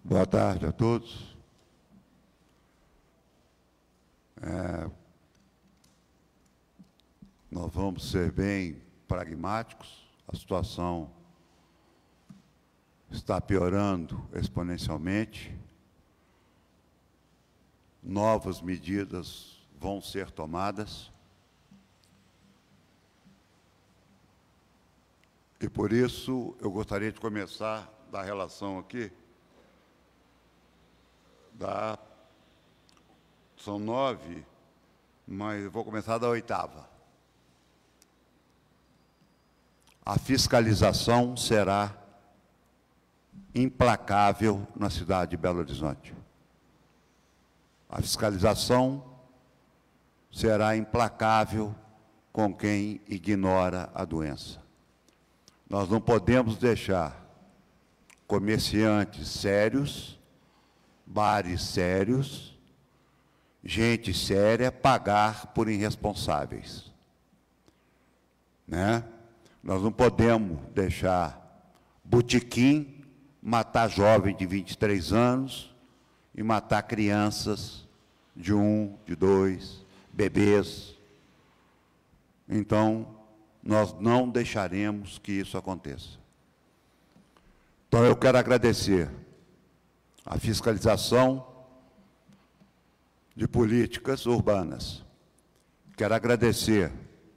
Boa tarde a todos. Nós vamos ser bem pragmáticos. A situação está piorando exponencialmente. Novas medidas vão ser tomadas. E, por isso, eu gostaria de começar da relação aqui. São 9, mas eu vou começar da 8ª. A fiscalização será implacável na cidade de Belo Horizonte. A fiscalização será implacável com quem ignora a doença. Nós não podemos deixar comerciantes sérios, bares sérios, gente séria pagar por irresponsáveis, né? Nós não podemos deixar botequim matar jovem de 23 anos e matar crianças de 1, de 2, bebês. Então, nós não deixaremos que isso aconteça. Então, eu quero agradecer a fiscalização de políticas urbanas. Quero agradecer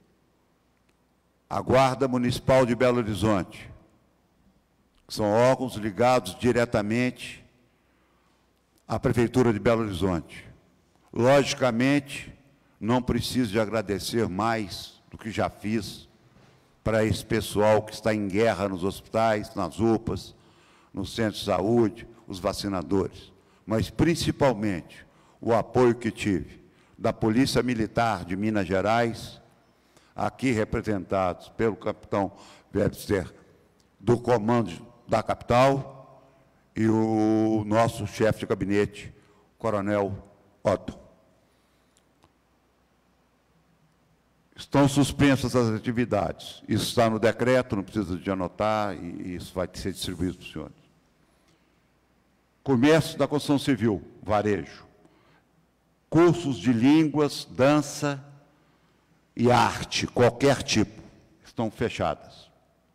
a Guarda Municipal de Belo Horizonte, que são órgãos ligados diretamente à Prefeitura de Belo Horizonte. Logicamente, não preciso de agradecer mais do que já fiz para esse pessoal que está em guerra nos hospitais, nas UPAs, no centro de saúde, os vacinadores, mas principalmente o apoio que tive da Polícia Militar de Minas Gerais, aqui representados pelo capitão Webster, do comando da capital, e o nosso chefe de gabinete, coronel Otto. Estão suspensas as atividades. Isso está no decreto, não precisa de anotar, e isso vai ser distribuído para os senhores. Comércio da construção civil, varejo. Cursos de línguas, dança e arte, qualquer tipo, estão fechadas.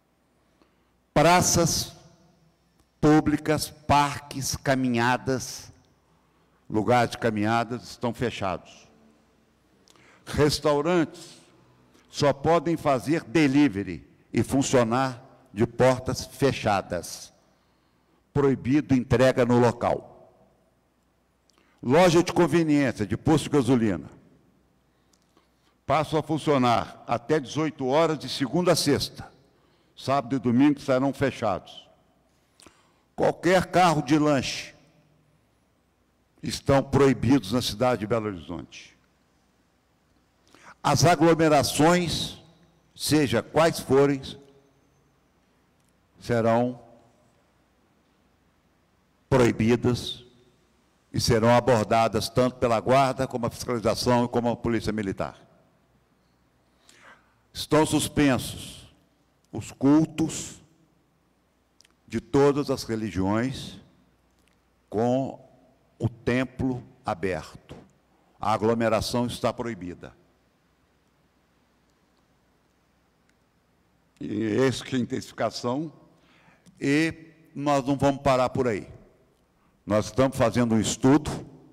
Praças públicas, parques, caminhadas, lugares de caminhadas estão fechados. Restaurantes só podem fazer delivery e funcionar de portas fechadas. Proibido entrega no local. Loja de conveniência, de posto de gasolina, passam a funcionar até 18 horas de segunda a sexta. Sábado e domingo serão fechados. Qualquer carro de lanche estão proibidos na cidade de Belo Horizonte. As aglomerações, seja quais forem, serão proibidas e serão abordadas tanto pela Guarda, como a fiscalização e como a Polícia Militar. Estão suspensos os cultos de todas as religiões com o templo aberto. A aglomeração está proibida. E essa que é a intensificação, e nós não vamos parar por aí. Nós estamos fazendo um estudo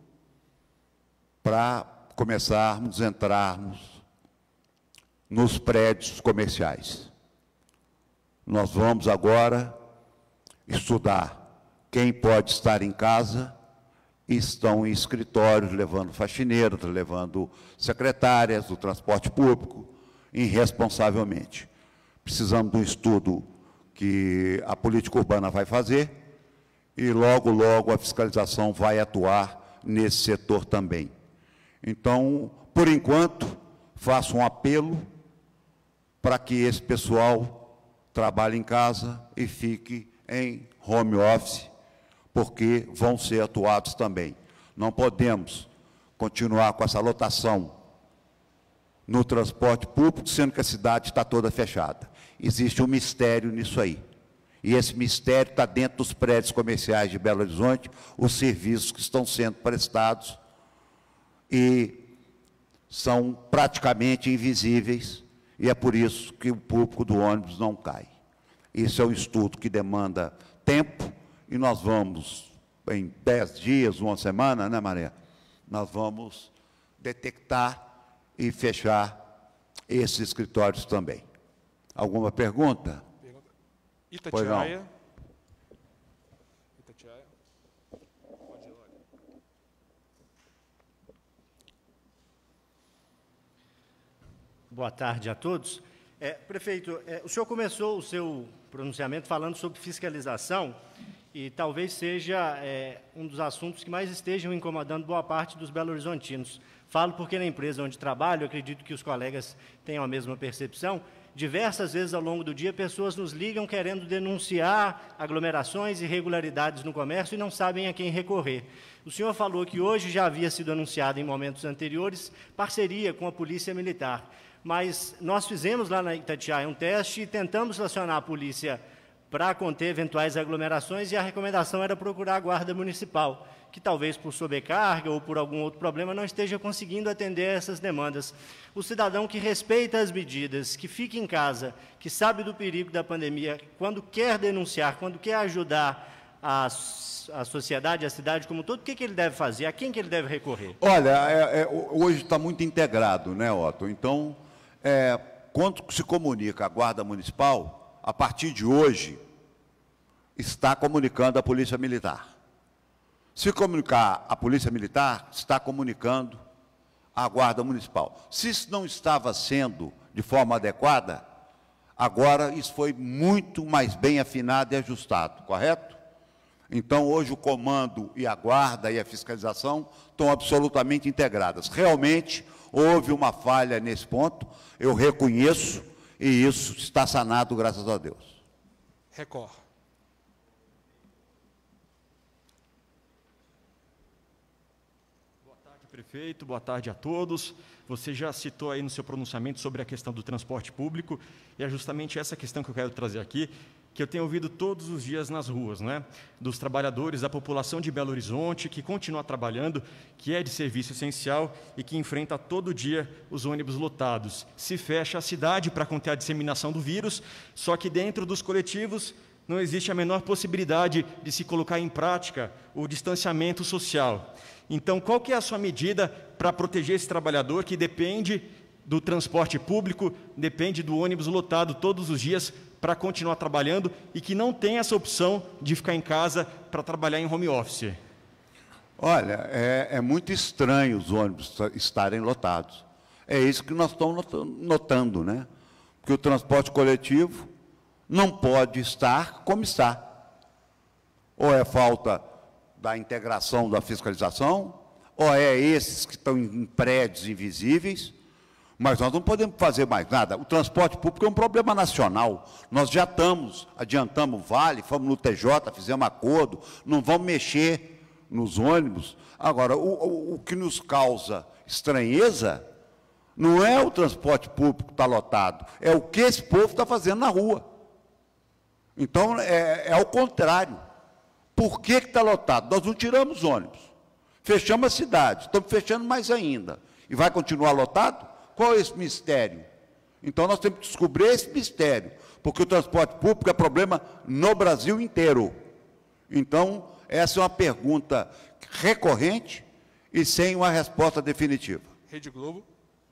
para começarmos a entrarmos nos prédios comerciais. Nós vamos agora estudar quem pode estar em casa e estão em escritórios, levando faxineiras, levando secretárias do transporte público, irresponsavelmente. Precisamos de um estudo que a política urbana vai fazer, e logo, logo, a fiscalização vai atuar nesse setor também. Então, por enquanto, faço um apelo para que esse pessoal trabalhe em casa e fique em home office, porque vão ser atuados também. Não podemos continuar com essa lotação no transporte público, sendo que a cidade está toda fechada. Existe um mistério nisso aí. E esse mistério está dentro dos prédios comerciais de Belo Horizonte, os serviços que estão sendo prestados e são praticamente invisíveis, e é por isso que o público do ônibus não cai. Isso é um estudo que demanda tempo, e nós vamos, em 10 dias, uma semana, né, Maria? Nós vamos detectar e fechar esses escritórios também. Alguma pergunta? Itatiaia. Itatiaia. Pode ir lá. Boa tarde a todos. Prefeito, o senhor começou o seu pronunciamento falando sobre fiscalização e talvez seja um dos assuntos que mais estejam incomodando boa parte dos belo-horizontinos. Falo porque na empresa onde trabalho, acredito que os colegas tenham a mesma percepção, diversas vezes ao longo do dia, pessoas nos ligam querendo denunciar aglomerações e irregularidades no comércio e não sabem a quem recorrer. O senhor falou que hoje já havia sido anunciado em momentos anteriores parceria com a Polícia Militar, mas nós fizemos lá na Itatiaia um teste e tentamos acionar a polícia para conter eventuais aglomerações e a recomendação era procurar a Guarda Municipal, que talvez por sobrecarga ou por algum outro problema não esteja conseguindo atender essas demandas. O cidadão que respeita as medidas, que fica em casa, que sabe do perigo da pandemia, quando quer denunciar, quando quer ajudar a sociedade, a cidade como um todo, o que ele deve fazer? A quem que ele deve recorrer? Olha, hoje está muito integrado, né, Otto? Então, quando se comunica a Guarda Municipal, a partir de hoje, está comunicando a Polícia Militar. Se comunicar a Polícia Militar, está comunicando a Guarda Municipal. Se isso não estava sendo de forma adequada, agora isso foi muito mais bem afinado e ajustado, correto? Então, hoje o comando e a guarda e a fiscalização estão absolutamente integradas. Realmente, houve uma falha nesse ponto, eu reconheço, e isso está sanado, graças a Deus. Record. Prefeito, boa tarde a todos. Você já citou aí no seu pronunciamento sobre a questão do transporte público, e é justamente essa questão que eu quero trazer aqui, que eu tenho ouvido todos os dias nas ruas, né? Dos trabalhadores, da população de Belo Horizonte, que continua trabalhando, que é de serviço essencial e que enfrenta todo dia os ônibus lotados. Se fecha a cidade para conter a disseminação do vírus, só que dentro dos coletivos não existe a menor possibilidade de se colocar em prática o distanciamento social. Então, qual que é a sua medida para proteger esse trabalhador que depende do transporte público, depende do ônibus lotado todos os dias para continuar trabalhando e que não tem essa opção de ficar em casa para trabalhar em home office? Olha, é muito estranho os ônibus estarem lotados. É isso que nós estamos notando, né? Porque o transporte coletivo não pode estar como está. Ou é falta da integração da fiscalização, ou é esses que estão em prédios invisíveis, mas nós não podemos fazer mais nada. O transporte público é um problema nacional. Nós já adiantamos o Vale, fomos no TJ, fizemos acordo, não vamos mexer nos ônibus. Agora, o que nos causa estranheza não é o transporte público que está lotado, é o que esse povo está fazendo na rua. Então, é ao contrário. Por que está lotado? Nós não tiramos ônibus, fechamos a cidade, estamos fechando mais ainda. E vai continuar lotado? Qual é esse mistério? Então, nós temos que descobrir esse mistério, porque o transporte público é problema no Brasil inteiro. Então, essa é uma pergunta recorrente e sem uma resposta definitiva. Rede Globo.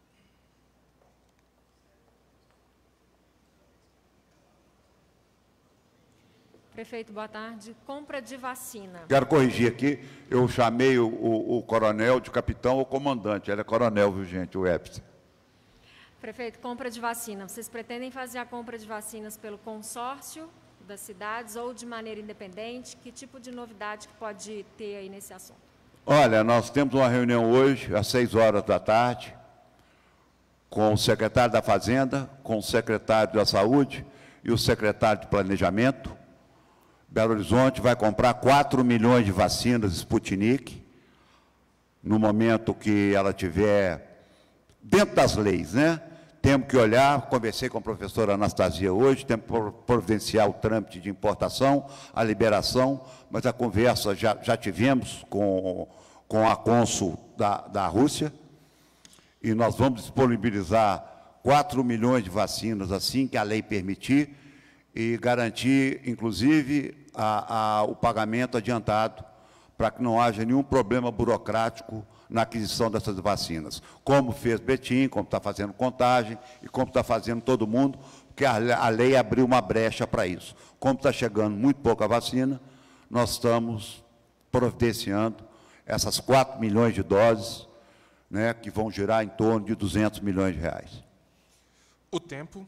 Prefeito, boa tarde. Compra de vacina. Quero corrigir aqui, eu chamei o coronel de capitão ou comandante, ele é coronel, viu, gente, o Webster. Prefeito, compra de vacina. Vocês pretendem fazer a compra de vacinas pelo consórcio das cidades ou de maneira independente? Que tipo de novidade que pode ter aí nesse assunto? Olha, nós temos uma reunião hoje, às 6 da tarde, com o secretário da Fazenda, com o secretário da Saúde e o secretário de Planejamento. Belo Horizonte vai comprar 4 milhões de vacinas Sputnik, no momento que ela tiver dentro das leis, né? Temos que olhar, conversei com a professora Anastasia hoje, temos que providenciar o trâmite de importação, a liberação, mas a conversa já tivemos com a cônsul da Rússia, e nós vamos disponibilizar 4 milhões de vacinas assim que a lei permitir, e garantir, inclusive, o pagamento adiantado, para que não haja nenhum problema burocrático na aquisição dessas vacinas, como fez Betim, como está fazendo Contagem, e como está fazendo todo mundo, porque a lei abriu uma brecha para isso. Como está chegando muito pouca vacina, nós estamos providenciando essas 4 milhões de doses, né, que vão girar em torno de 200 milhões de reais. O tempo.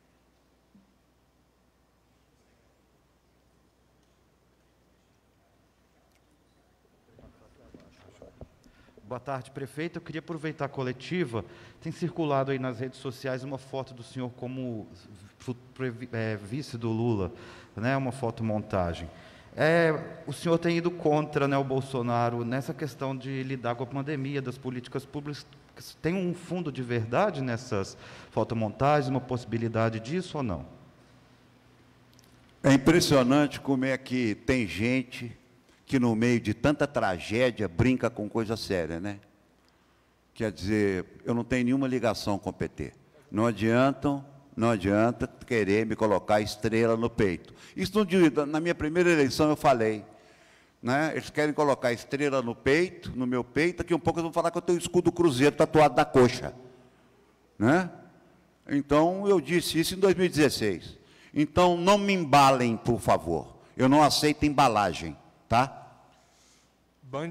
Boa tarde, prefeito. Eu queria aproveitar a coletiva. Tem circulado aí nas redes sociais uma foto do senhor como vice do Lula, né? Uma fotomontagem. O senhor tem ido contra, né, o Bolsonaro nessa questão de lidar com a pandemia, das políticas públicas. Tem um fundo de verdade nessas fotomontagens, uma possibilidade disso ou não? É impressionante como é que tem gente que no meio de tanta tragédia brinca com coisa séria, né? Quer dizer, eu não tenho nenhuma ligação com o PT. Não adianta querer me colocar estrela no peito. Isso na minha primeira eleição eu falei, né? Eles querem colocar estrela no meu peito, daqui um pouco eles vão falar que eu tenho o escudo cruzeiro tatuado na coxa, né? Então, eu disse isso em 2016. Então, não me embalem, por favor. Eu não aceito embalagem. Tá? Band.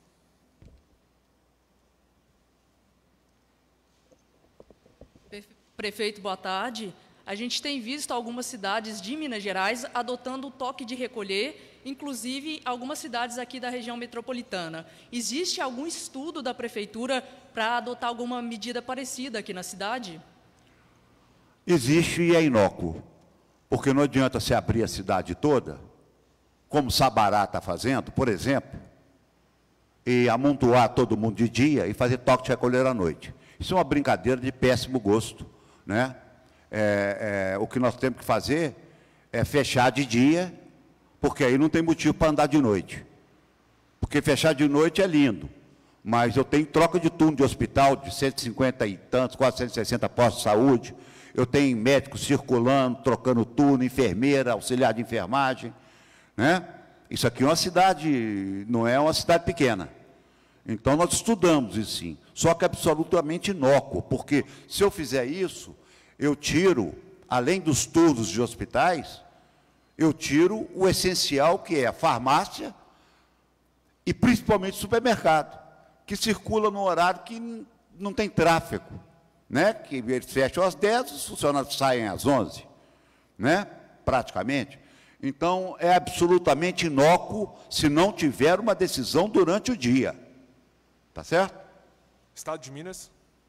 Prefeito, boa tarde. A gente tem visto algumas cidades de Minas Gerais adotando o toque de recolher, inclusive algumas cidades aqui da região metropolitana. Existe algum estudo da prefeitura para adotar alguma medida parecida aqui na cidade? Existe e é inócuo, porque não adianta se abrir a cidade toda, como Sabará está fazendo, por exemplo, e amontoar todo mundo de dia e fazer toque de recolher à noite. Isso é uma brincadeira de péssimo gosto, né? O que nós temos que fazer é fechar de dia, porque aí não tem motivo para andar de noite. Porque fechar de noite é lindo, mas eu tenho troca de turno de hospital de 150 e tantos, quase 160 postos de saúde, eu tenho médicos circulando, trocando turno, enfermeira, auxiliar de enfermagem, né? Isso aqui é uma cidade, não é uma cidade pequena. Então, nós estudamos isso sim. Só que é absolutamente inócuo, porque se eu fizer isso, eu tiro, além dos turnos de hospitais, eu tiro o essencial, que é a farmácia e principalmente o supermercado, que circula no horário que não tem tráfego, né? Que eles fecham às 10, os funcionários saem às 11, né? Praticamente. Então, é absolutamente inócuo se não tiver uma decisão durante o dia. Tá certo? Estado de Minas.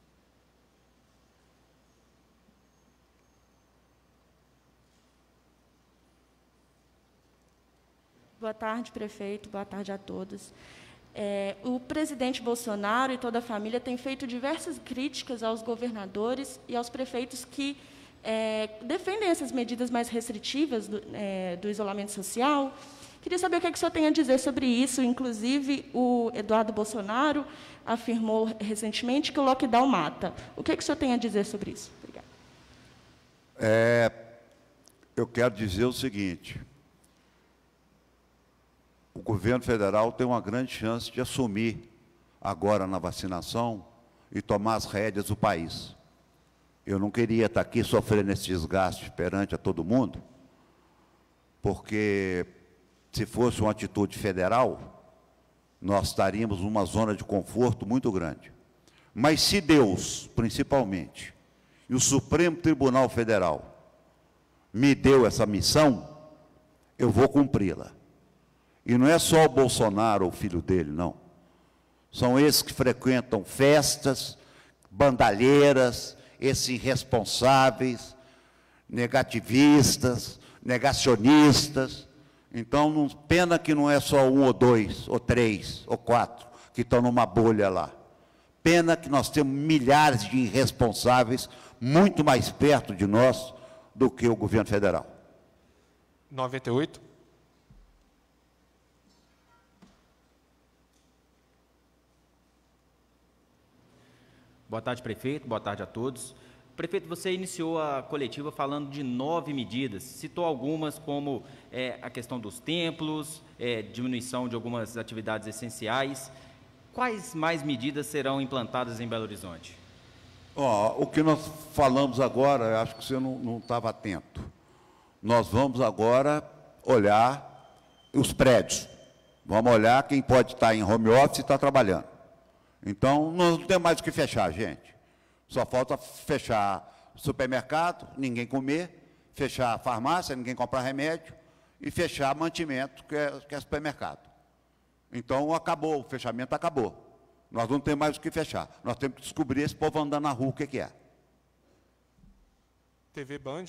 Boa tarde, prefeito. Boa tarde a todos. O presidente Bolsonaro e toda a família têm feito diversas críticas aos governadores e aos prefeitos que defendem essas medidas mais restritivas do isolamento social. Queria saber o que o senhor tem a dizer sobre isso. Inclusive, o Eduardo Bolsonaro afirmou recentemente que o lockdown mata. O que o senhor tem a dizer sobre isso? Obrigada. Eu quero dizer o seguinte: o governo federal tem uma grande chance de assumir agora na vacinação e tomar as rédeas do país. Eu não queria estar aqui sofrendo esse desgaste perante a todo mundo, porque se fosse uma atitude federal, nós estaríamos numa zona de conforto muito grande. Mas se Deus, principalmente, e o Supremo Tribunal Federal me deu essa missão, eu vou cumpri-la. E não é só o Bolsonaro, o filho dele, não. São esses que frequentam festas, bandalheiras, esses irresponsáveis, negativistas, negacionistas. Então, pena que não é só 1 ou 2, ou 3, ou 4, que estão numa bolha lá. Pena que nós temos milhares de irresponsáveis muito mais perto de nós do que o governo federal. 98. Boa tarde, prefeito. Boa tarde a todos. Prefeito, você iniciou a coletiva falando de 9 medidas, citou algumas como a questão dos templos, diminuição de algumas atividades essenciais. Quais mais medidas serão implantadas em Belo Horizonte? O que nós falamos agora, eu acho que você não estava atento. Nós vamos agora olhar os prédios. Vamos olhar quem pode estar em home office e está trabalhando. Então, não tem mais o que fechar, gente. Só falta fechar supermercado, ninguém comer, fechar farmácia, ninguém comprar remédio, e fechar mantimento, que é supermercado. Então, acabou, o fechamento acabou. Nós não temos mais o que fechar. Nós temos que descobrir esse povo andando na rua, o que é. TV Band.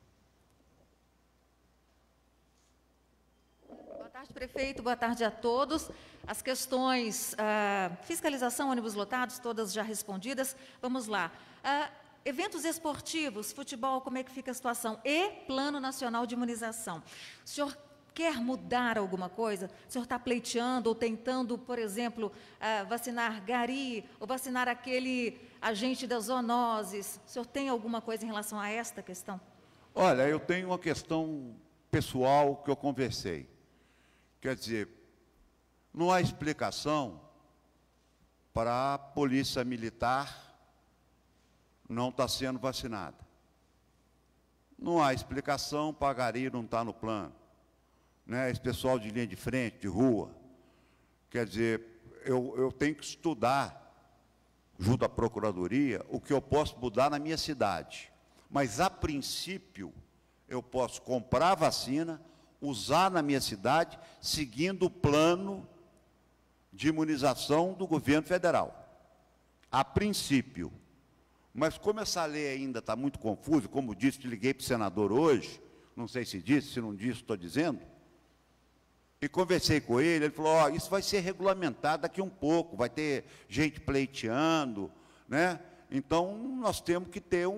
Boa tarde, prefeito. Boa tarde a todos. As questões fiscalização, ônibus lotados, todas já respondidas. Vamos lá. Eventos esportivos, futebol, como é que fica a situação? E Plano Nacional de Imunização. O senhor quer mudar alguma coisa? O senhor está pleiteando ou tentando, por exemplo, vacinar gari ou vacinar aquele agente das zoonoses? O senhor tem alguma coisa em relação a esta questão? Olha, eu tenho uma questão pessoal que eu conversei. Quer dizer, não há explicação para a polícia militar não estar sendo vacinada. Não há explicação para a gari não estar no plano. Né? Esse pessoal de linha de frente, de rua. Quer dizer, eu tenho que estudar, junto à Procuradoria, o que eu posso mudar na minha cidade. Mas, a princípio, eu posso comprar vacina, usar na minha cidade, seguindo o plano de imunização do governo federal. A princípio. Mas como essa lei ainda está muito confusa, como disse, liguei para o senador hoje, não sei se disse, se não disse, estou dizendo, e conversei com ele falou, isso vai ser regulamentado daqui um pouco, vai ter gente pleiteando, né? Então, nós temos que ter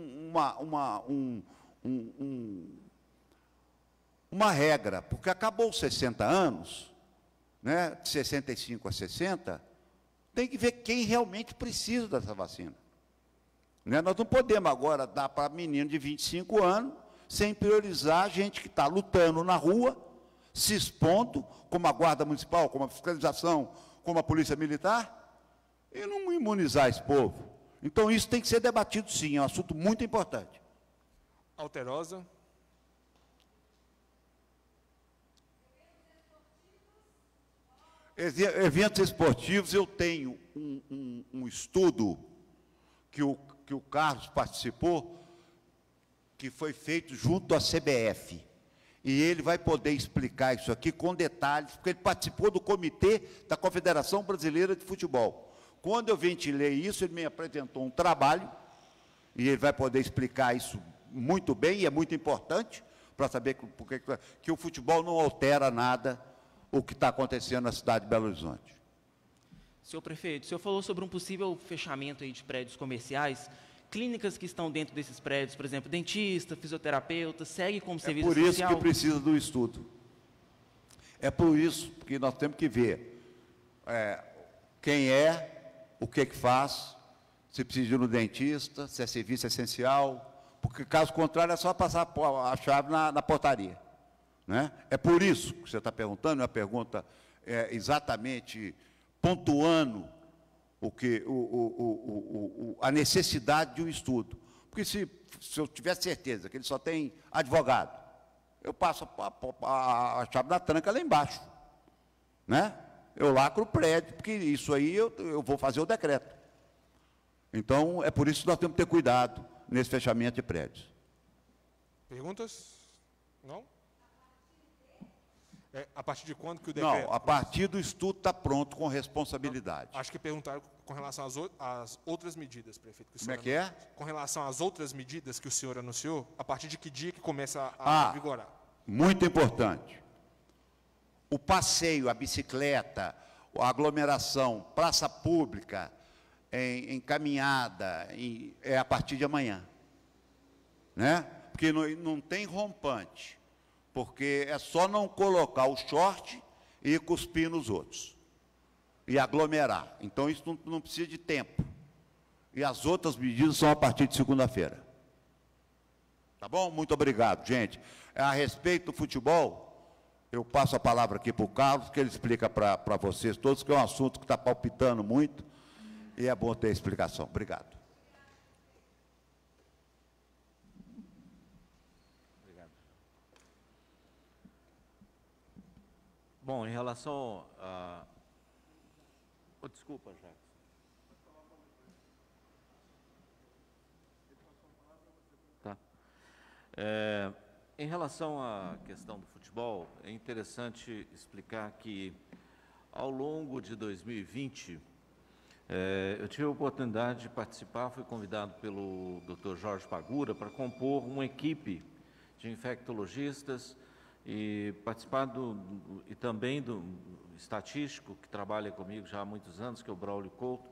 uma regra, porque acabou os 60 anos, né, de 65 a 60, tem que ver quem realmente precisa dessa vacina. Né? Nós não podemos agora dar para menino de 25 anos, sem priorizar a gente que está lutando na rua, se expondo, como a Guarda Municipal, como a fiscalização, como a Polícia Militar, e não imunizar esse povo. Então, isso tem que ser debatido, sim, é um assunto muito importante. Alterosa. Eventos esportivos, eu tenho um estudo que o Carlos participou, que foi feito junto à CBF. E ele vai poder explicar isso aqui com detalhes, porque ele participou do comitê da Confederação Brasileira de Futebol. Quando eu ventilei isso, ele me apresentou um trabalho, e ele vai poder explicar isso muito bem, e é muito importante, para saber que o futebol não altera nada o que está acontecendo na cidade de Belo Horizonte. Senhor prefeito, o senhor falou sobre um possível fechamento aí de prédios comerciais, clínicas que estão dentro desses prédios, por exemplo, dentista, fisioterapeuta, segue como serviço social? É por isso que precisa do estudo. É por isso que nós temos que ver quem o que faz, se precisa ir no dentista, se é serviço essencial, porque, caso contrário, é só passar a chave na portaria. Né? É por isso que você está perguntando, é uma pergunta exatamente pontuando a necessidade de um estudo. Porque se eu tiver certeza que ele só tem advogado, eu passo a chave da tranca lá embaixo. Né? Eu lacro o prédio, porque isso aí eu vou fazer o decreto. Então, é por isso que nós temos que ter cuidado nesse fechamento de prédios. Perguntas? Não? A partir de quando que o decreto... Não, a partir do estudo está pronto com responsabilidade. Acho que perguntaram com relação às outras medidas, prefeito. Como é que é? Com relação às outras medidas que o senhor anunciou, a partir de que dia que começa a vigorar? Muito importante. O passeio, a bicicleta, a aglomeração, praça pública, encaminhada, é a partir de amanhã, né? Porque não tem rompante, porque é só não colocar o short e cuspir nos outros, e aglomerar. Então, isso não precisa de tempo. E as outras medidas são a partir de segunda-feira. Tá bom? Muito obrigado, gente. A respeito do futebol, eu passo a palavra aqui para o Carlos, que ele explica para vocês todos, que é um assunto que está palpitando muito, e é bom ter explicação. Obrigado. Obrigado. Bom, em relação a... desculpa, Jacques. Tá. Em relação à questão do futebol, é interessante explicar que, ao longo de 2020, eu tive a oportunidade de participar, fui convidado pelo Dr. Jorge Pagura para compor uma equipe de infectologistas e participar e também do estatístico, que trabalha comigo já há muitos anos, que é o Braulio Couto,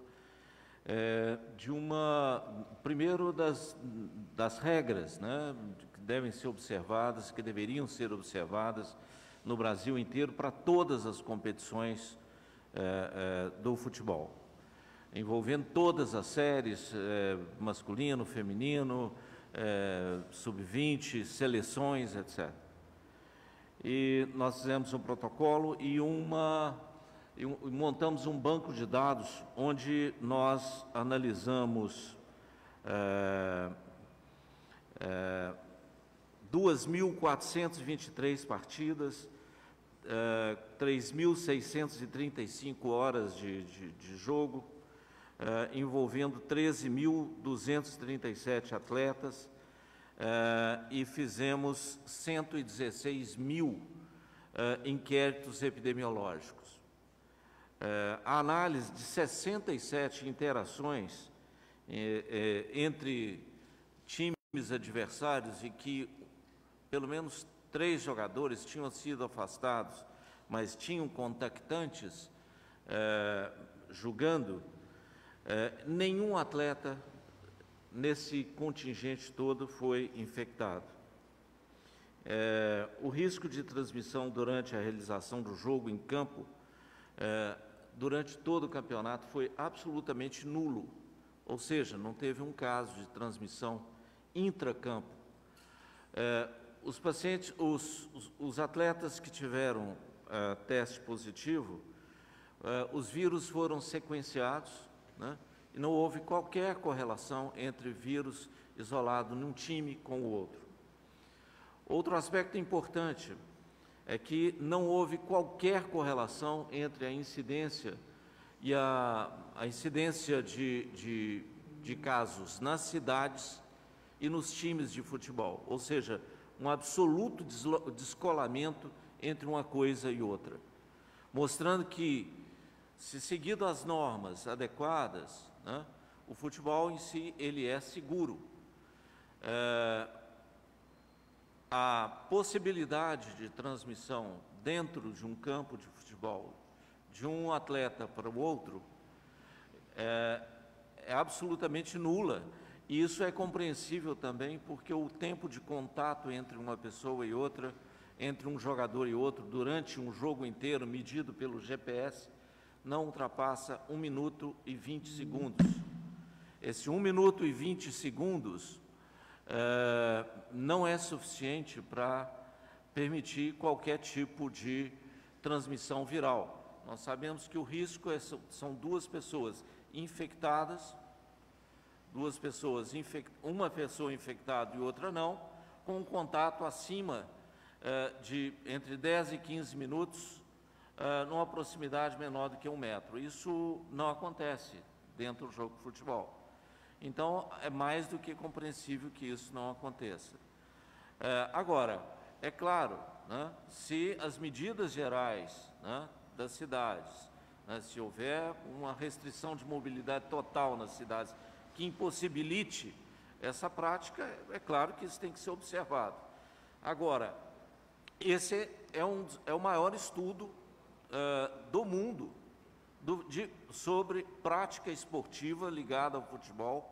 primeiro das regras, né, que devem ser observadas, que deveriam ser observadas no Brasil inteiro para todas as competições do futebol, envolvendo todas as séries, masculino, feminino, sub-20, seleções, etc. E nós fizemos um protocolo e montamos um banco de dados onde nós analisamos 2.423 partidas, 3.635 horas de jogo, envolvendo 13.237 atletas, e fizemos 116 mil inquéritos epidemiológicos. A análise de 67 interações entre times adversários e que pelo menos 3 jogadores tinham sido afastados, mas tinham contactantes jogando, nenhum atleta nesse contingente todo foi infectado. O risco de transmissão durante a realização do jogo em campo, durante todo o campeonato, foi absolutamente nulo, ou seja, não teve um caso de transmissão intracampo. Os pacientes, os atletas que tiveram teste positivo, os vírus foram sequenciados, né? E não houve qualquer correlação entre vírus isolado num time com o outro. Outro aspecto importante é que não houve qualquer correlação entre a incidência e a incidência de casos nas cidades e nos times de futebol, ou seja, um absoluto descolamento entre uma coisa e outra, mostrando que, se seguido as normas adequadas, né, o futebol em si ele é seguro. A possibilidade de transmissão dentro de um campo de futebol de um atleta para o outro é absolutamente nula. E isso é compreensível também porque o tempo de contato entre uma pessoa e outra, entre um jogador e outro, durante um jogo inteiro, medido pelo GPS, não ultrapassa 1 minuto e 20 segundos. Esse 1 minuto e 20 segundos não é suficiente para permitir qualquer tipo de transmissão viral. Nós sabemos que o risco são 2 pessoas infectadas, uma pessoa infectada e outra não, com um contato acima de entre 10 e 15 minutos, numa proximidade menor do que 1 metro. Isso não acontece dentro do jogo de futebol. Então, é mais do que compreensível que isso não aconteça. Agora, é claro, né, se as medidas gerais, né, das cidades, né, se houver uma restrição de mobilidade total nas cidades que impossibilite essa prática, é claro que isso tem que ser observado. Agora, esse é o maior estudo do mundo sobre prática esportiva ligada ao futebol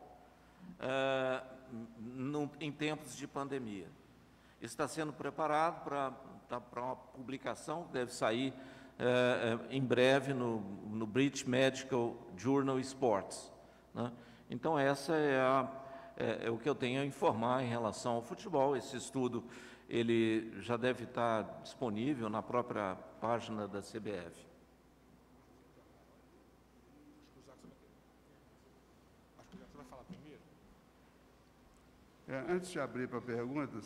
em tempos de pandemia. Isso está sendo preparado para uma publicação que deve sair em breve no British Medical Journal Sports, né? Então, essa é o que eu tenho a informar em relação ao futebol. Esse estudo ele já deve estar disponível na própria página da CBF. Antes de abrir para perguntas,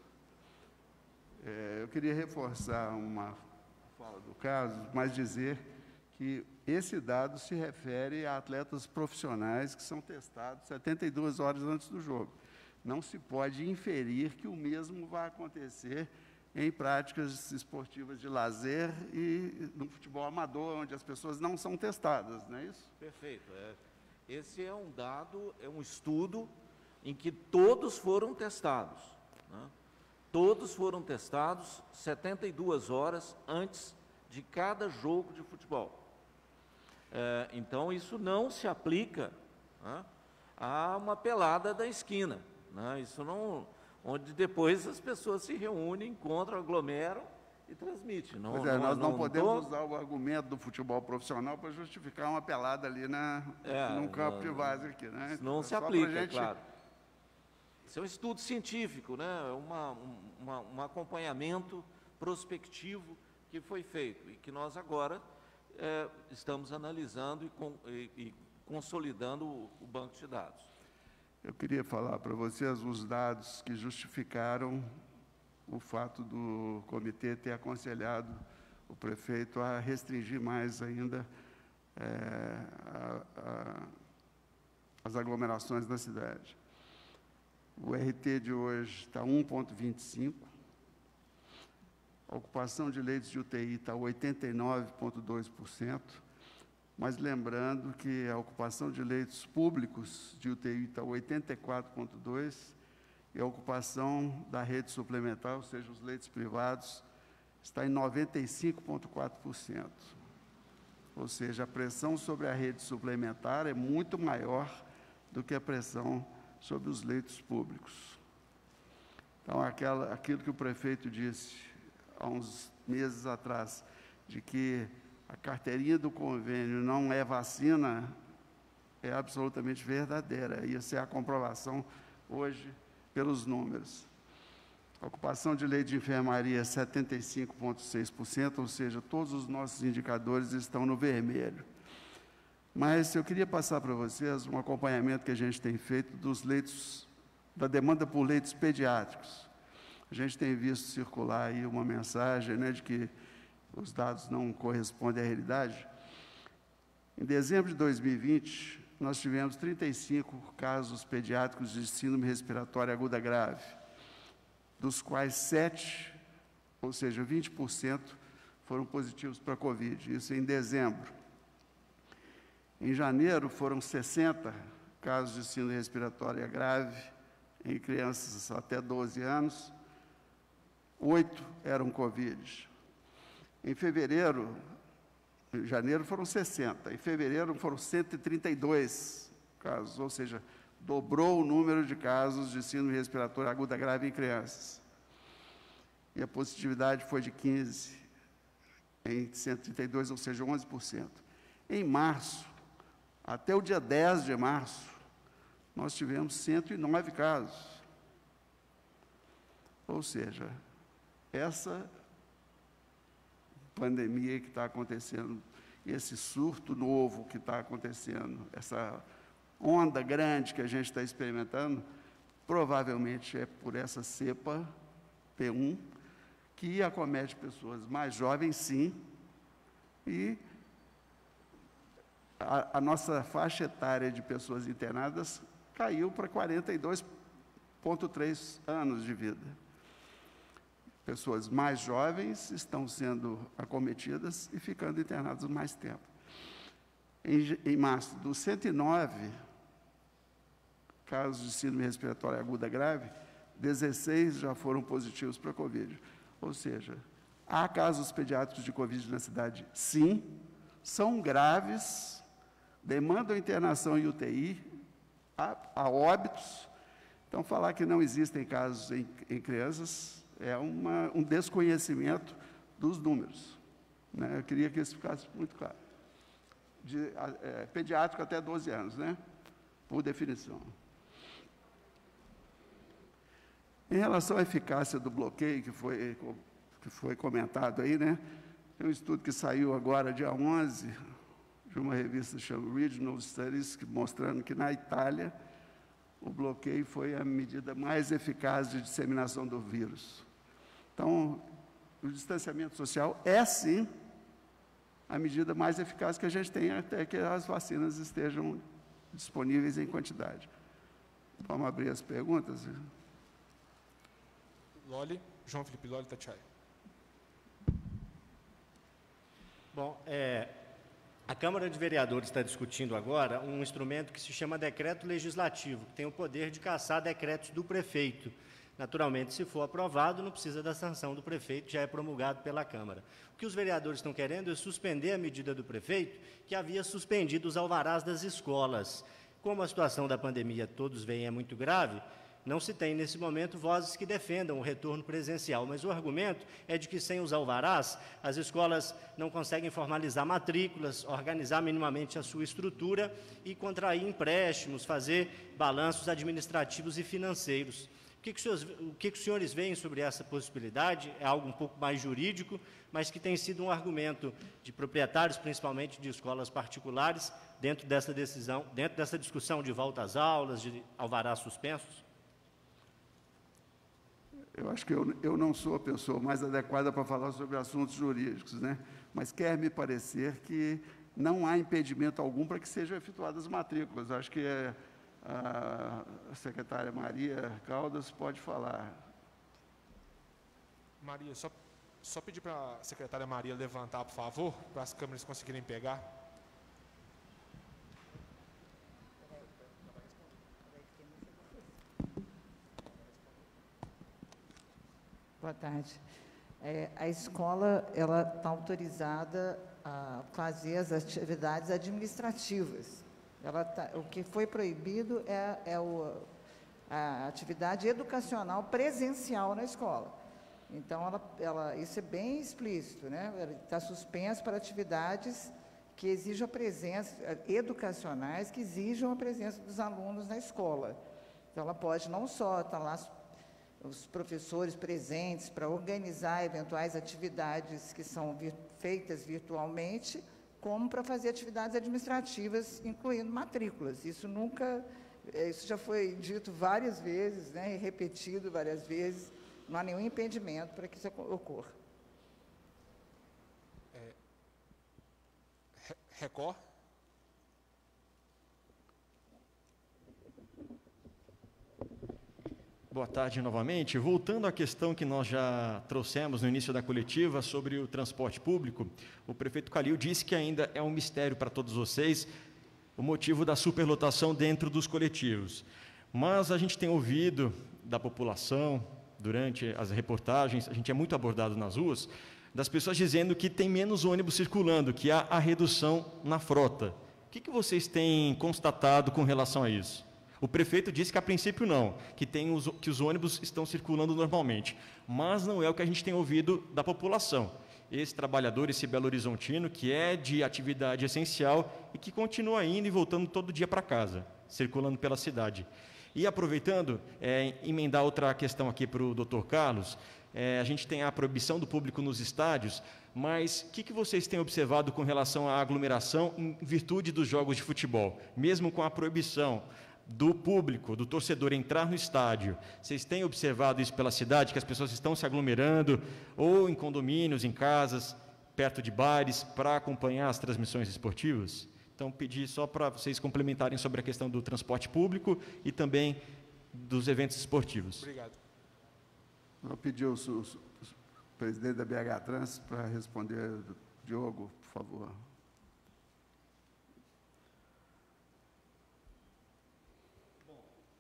eu queria reforçar uma fala do caso, mas dizer que esse dado se refere a atletas profissionais que são testados 72 horas antes do jogo. Não se pode inferir que o mesmo vai acontecer em práticas esportivas de lazer e no futebol amador, onde as pessoas não são testadas, não é isso? Perfeito. Esse é um dado, é um estudo em que todos foram testados, né? Todos foram testados 72 horas antes de cada jogo de futebol. Então, isso não se aplica, né, a uma pelada da esquina, né? Isso não, onde depois as pessoas se reúnem, encontram, aglomeram e transmitem. Nós não podemos usar o argumento do futebol profissional para justificar uma pelada ali num campo de várzea aqui, né? Não se aplica, claro. Isso é um estudo científico, né? Um acompanhamento prospectivo que foi feito e que nós agora estamos analisando e consolidando o banco de dados. Eu queria falar para vocês os dados que justificaram o fato do comitê ter aconselhado o prefeito a restringir mais ainda as aglomerações da cidade. O RT de hoje está 1,25. A ocupação de leitos de UTI está 89,2%, mas lembrando que a ocupação de leitos públicos de UTI está 84,2%, e a ocupação da rede suplementar, ou seja, os leitos privados, está em 95,4%. Ou seja, a pressão sobre a rede suplementar é muito maior do que a pressão sobre os leitos públicos. Então, aquilo que o prefeito disse há uns meses atrás, de que a carteirinha do convênio não é vacina, é absolutamente verdadeira. Isso é a comprovação hoje pelos números. A ocupação de leito de enfermaria é 75,6%, ou seja, todos os nossos indicadores estão no vermelho. Mas eu queria passar para vocês um acompanhamento que a gente tem feito dos leitos, da demanda por leitos pediátricos. A gente tem visto circular aí uma mensagem, né, de que os dados não correspondem à realidade. Em dezembro de 2020, nós tivemos 35 casos pediátricos de síndrome respiratória aguda grave, dos quais 7, ou seja, 20%, foram positivos para a Covid. Isso em dezembro. Em janeiro, foram 60 casos de síndrome respiratória grave em crianças até 12 anos, 8 eram Covid. Em fevereiro, em janeiro foram 60, em fevereiro foram 132 casos, ou seja, dobrou o número de casos de síndrome respiratória aguda grave em crianças. E a positividade foi de 15 em 132, ou seja, 11%. Em março, até o dia 10 de março, nós tivemos 109 casos. Ou seja, essa pandemia que está acontecendo, esse surto novo que está acontecendo, essa onda grande que a gente está experimentando, provavelmente é por essa cepa P1, que acomete pessoas mais jovens, sim, e a nossa faixa etária de pessoas internadas caiu para 42,3 anos de vida. Pessoas mais jovens estão sendo acometidas e ficando internadas mais tempo. Em março, dos 109 casos de síndrome respiratória aguda grave, 16 já foram positivos para a Covid. Ou seja, há casos pediátricos de Covid na cidade, sim, são graves, demandam internação em UTI, há óbitos. Então, falar que não existem casos em crianças é um desconhecimento dos números, né? Eu queria que isso ficasse muito claro. Pediátrico até 12 anos, né? Por definição. Em relação à eficácia do bloqueio, que foi comentado aí, né? Tem um estudo que saiu agora, dia 11, de uma revista chamada Regional Studies, mostrando que na Itália o bloqueio foi a medida mais eficaz de disseminação do vírus. Então, o distanciamento social é, sim, a medida mais eficaz que a gente tem até que as vacinas estejam disponíveis em quantidade. Vamos abrir as perguntas? Loli, João Felipe Loli, Tatiaia. Bom, a Câmara de Vereadores está discutindo agora um instrumento que se chama decreto legislativo, que tem o poder de cassar decretos do prefeito. Naturalmente, se for aprovado, não precisa da sanção do prefeito, já é promulgado pela Câmara. O que os vereadores estão querendo é suspender a medida do prefeito, que havia suspendido os alvarás das escolas. Como a situação da pandemia, todos veem, é muito grave, não se tem, nesse momento, vozes que defendam o retorno presencial, mas o argumento é de que, sem os alvarás, as escolas não conseguem formalizar matrículas, organizar minimamente a sua estrutura e contrair empréstimos, fazer balanços administrativos e financeiros. O que os senhores veem sobre essa possibilidade? É algo um pouco mais jurídico, mas que tem sido um argumento de proprietários, principalmente de escolas particulares, dentro dessa decisão, dentro dessa discussão de volta às aulas, de alvarás suspensos? Eu acho que eu não sou a pessoa mais adequada para falar sobre assuntos jurídicos, né? Mas quer me parecer que não há impedimento algum para que sejam efetuadas as matrículas. Acho que a secretária Maria Caldas pode falar. Maria, só pedir para a secretária Maria levantar, por favor, para as câmeras conseguirem pegar. Boa tarde. A escola está autorizada a fazer as atividades administrativas. O que foi proibido é a atividade educacional presencial na escola. Então, isso é bem explícito, né? Está suspenso para atividades que exijam a presença, educacionais, que exijam a presença dos alunos na escola. Então, ela pode não só estar lá os professores presentes para organizar eventuais atividades que são feitas virtualmente, como para fazer atividades administrativas, incluindo matrículas. Isso já foi dito várias vezes, né, e repetido várias vezes, não há nenhum impedimento para que isso ocorra. Record? Boa tarde novamente. Voltando à questão que nós já trouxemos no início da coletiva sobre o transporte público, o prefeito Calil disse que ainda é um mistério para todos vocês o motivo da superlotação dentro dos coletivos. Mas a gente tem ouvido da população, durante as reportagens, a gente é muito abordado nas ruas, das pessoas dizendo que tem menos ônibus circulando, que há a redução na frota. O que vocês têm constatado com relação a isso? O prefeito disse que, a princípio, não, que os ônibus estão circulando normalmente, mas não é o que a gente tem ouvido da população. Esse trabalhador, esse Belo Horizontino, que é de atividade essencial e que continua indo e voltando todo dia para casa, circulando pela cidade. E, aproveitando, emendar outra questão aqui para o doutor Carlos, a gente tem a proibição do público nos estádios, mas o que vocês têm observado com relação à aglomeração em virtude dos jogos de futebol, mesmo com a proibição do público, do torcedor entrar no estádio? Vocês têm observado isso pela cidade, que as pessoas estão se aglomerando, ou em condomínios, em casas, perto de bares, para acompanhar as transmissões esportivas? Então, pedir só para vocês complementarem sobre a questão do transporte público e também dos eventos esportivos. Obrigado. Vou pedir o presidente da BH Trans para responder. Diogo, por favor.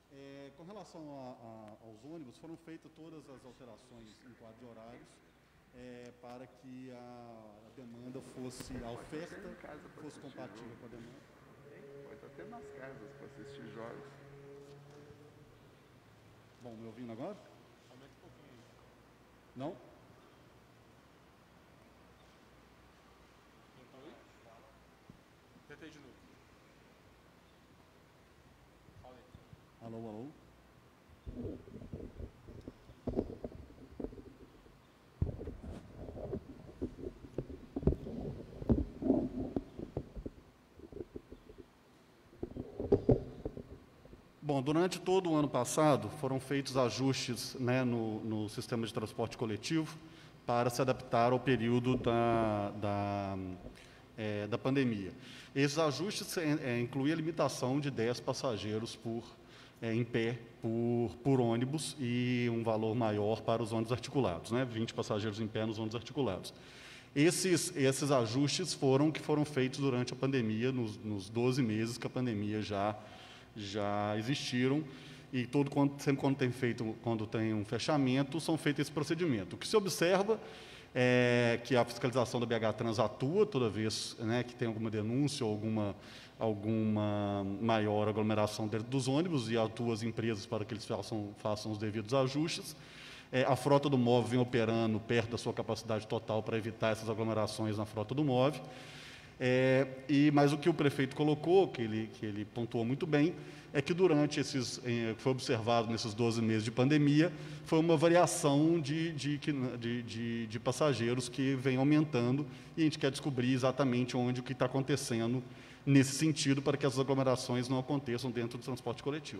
Com relação aos ônibus, foram feitas todas as alterações em quadro de horários. para que a demanda fosse, a oferta fosse compatível com a demanda. Pode até nas casas para assistir jogos. Bom, me ouvindo agora? Aumenta um pouquinho. Não? Tentou aí? Tentei de novo. Fala aí. Alô, alô? Bom, durante todo o ano passado foram feitos ajustes, né, no sistema de transporte coletivo para se adaptar ao período da pandemia. Esses ajustes incluíam a limitação de 10 passageiros em pé por ônibus e um valor maior para os ônibus articulados, né, 20 passageiros em pé nos ônibus articulados. Esses ajustes foram feitos durante a pandemia, nos 12 meses que a pandemia já existiram, e sempre quando tem um fechamento, são feitos esse procedimento. O que se observa é que a fiscalização da BH Trans atua toda vez, né, que tem alguma denúncia ou alguma maior aglomeração dentro dos ônibus, e atua as empresas para que eles façam os devidos ajustes. A frota do MOV vem operando perto da sua capacidade total para evitar essas aglomerações na frota do MOV. Mas o que o prefeito colocou, que ele pontuou muito bem, é que durante foi observado nesses 12 meses de pandemia, foi uma variação de passageiros que vem aumentando, e a gente quer descobrir exatamente o que está acontecendo nesse sentido, para que essas aglomerações não aconteçam dentro do transporte coletivo.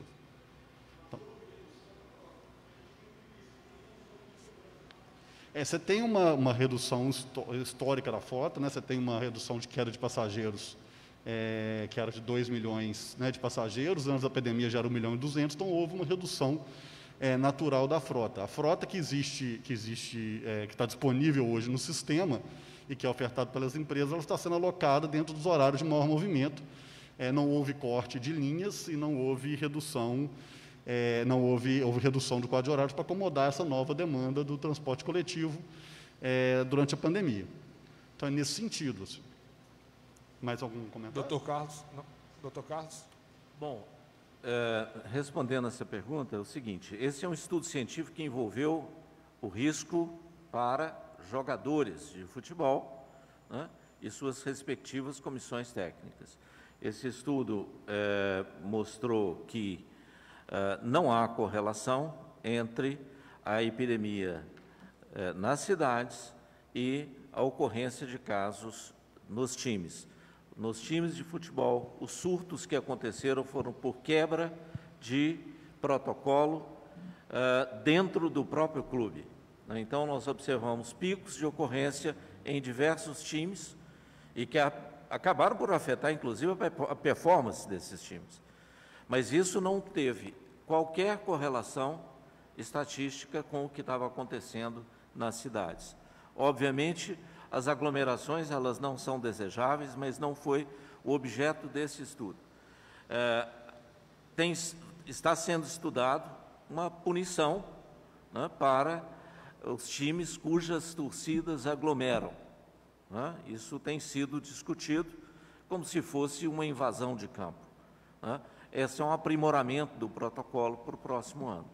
Você tem uma redução histórica da frota, né? Você tem uma redução de queda de passageiros, que era de 2 milhões, né, de passageiros, antes da pandemia já era 1,2 milhão, então houve uma redução natural da frota. A frota que está disponível hoje no sistema e que é ofertada pelas empresas, ela está sendo alocada dentro dos horários de maior movimento. Não houve corte de linhas e não houve redução. Houve redução do quadro de horários para acomodar essa nova demanda do transporte coletivo durante a pandemia. Então, é nesse sentido. Assim. Mais algum comentário? Doutor Carlos? Não. Doutor Carlos? Bom, respondendo essa pergunta, é o seguinte: esse é um estudo científico que envolveu o risco para jogadores de futebol, né, e suas respectivas comissões técnicas. Esse estudo mostrou que não há correlação entre a epidemia nas cidades e a ocorrência de casos nos times. Nos times de futebol, os surtos que aconteceram foram por quebra de protocolo dentro do próprio clube. Então, nós observamos picos de ocorrência em diversos times e que acabaram por afetar, inclusive, a performance desses times. Mas isso não teve qualquer correlação estatística com o que estava acontecendo nas cidades. Obviamente, as aglomerações elas não são desejáveis, mas não foi o objeto desse estudo. Está sendo estudado uma punição, né, para os times cujas torcidas aglomeram. Né? Isso tem sido discutido como se fosse uma invasão de campo. Né? Esse é um aprimoramento do protocolo para o próximo ano.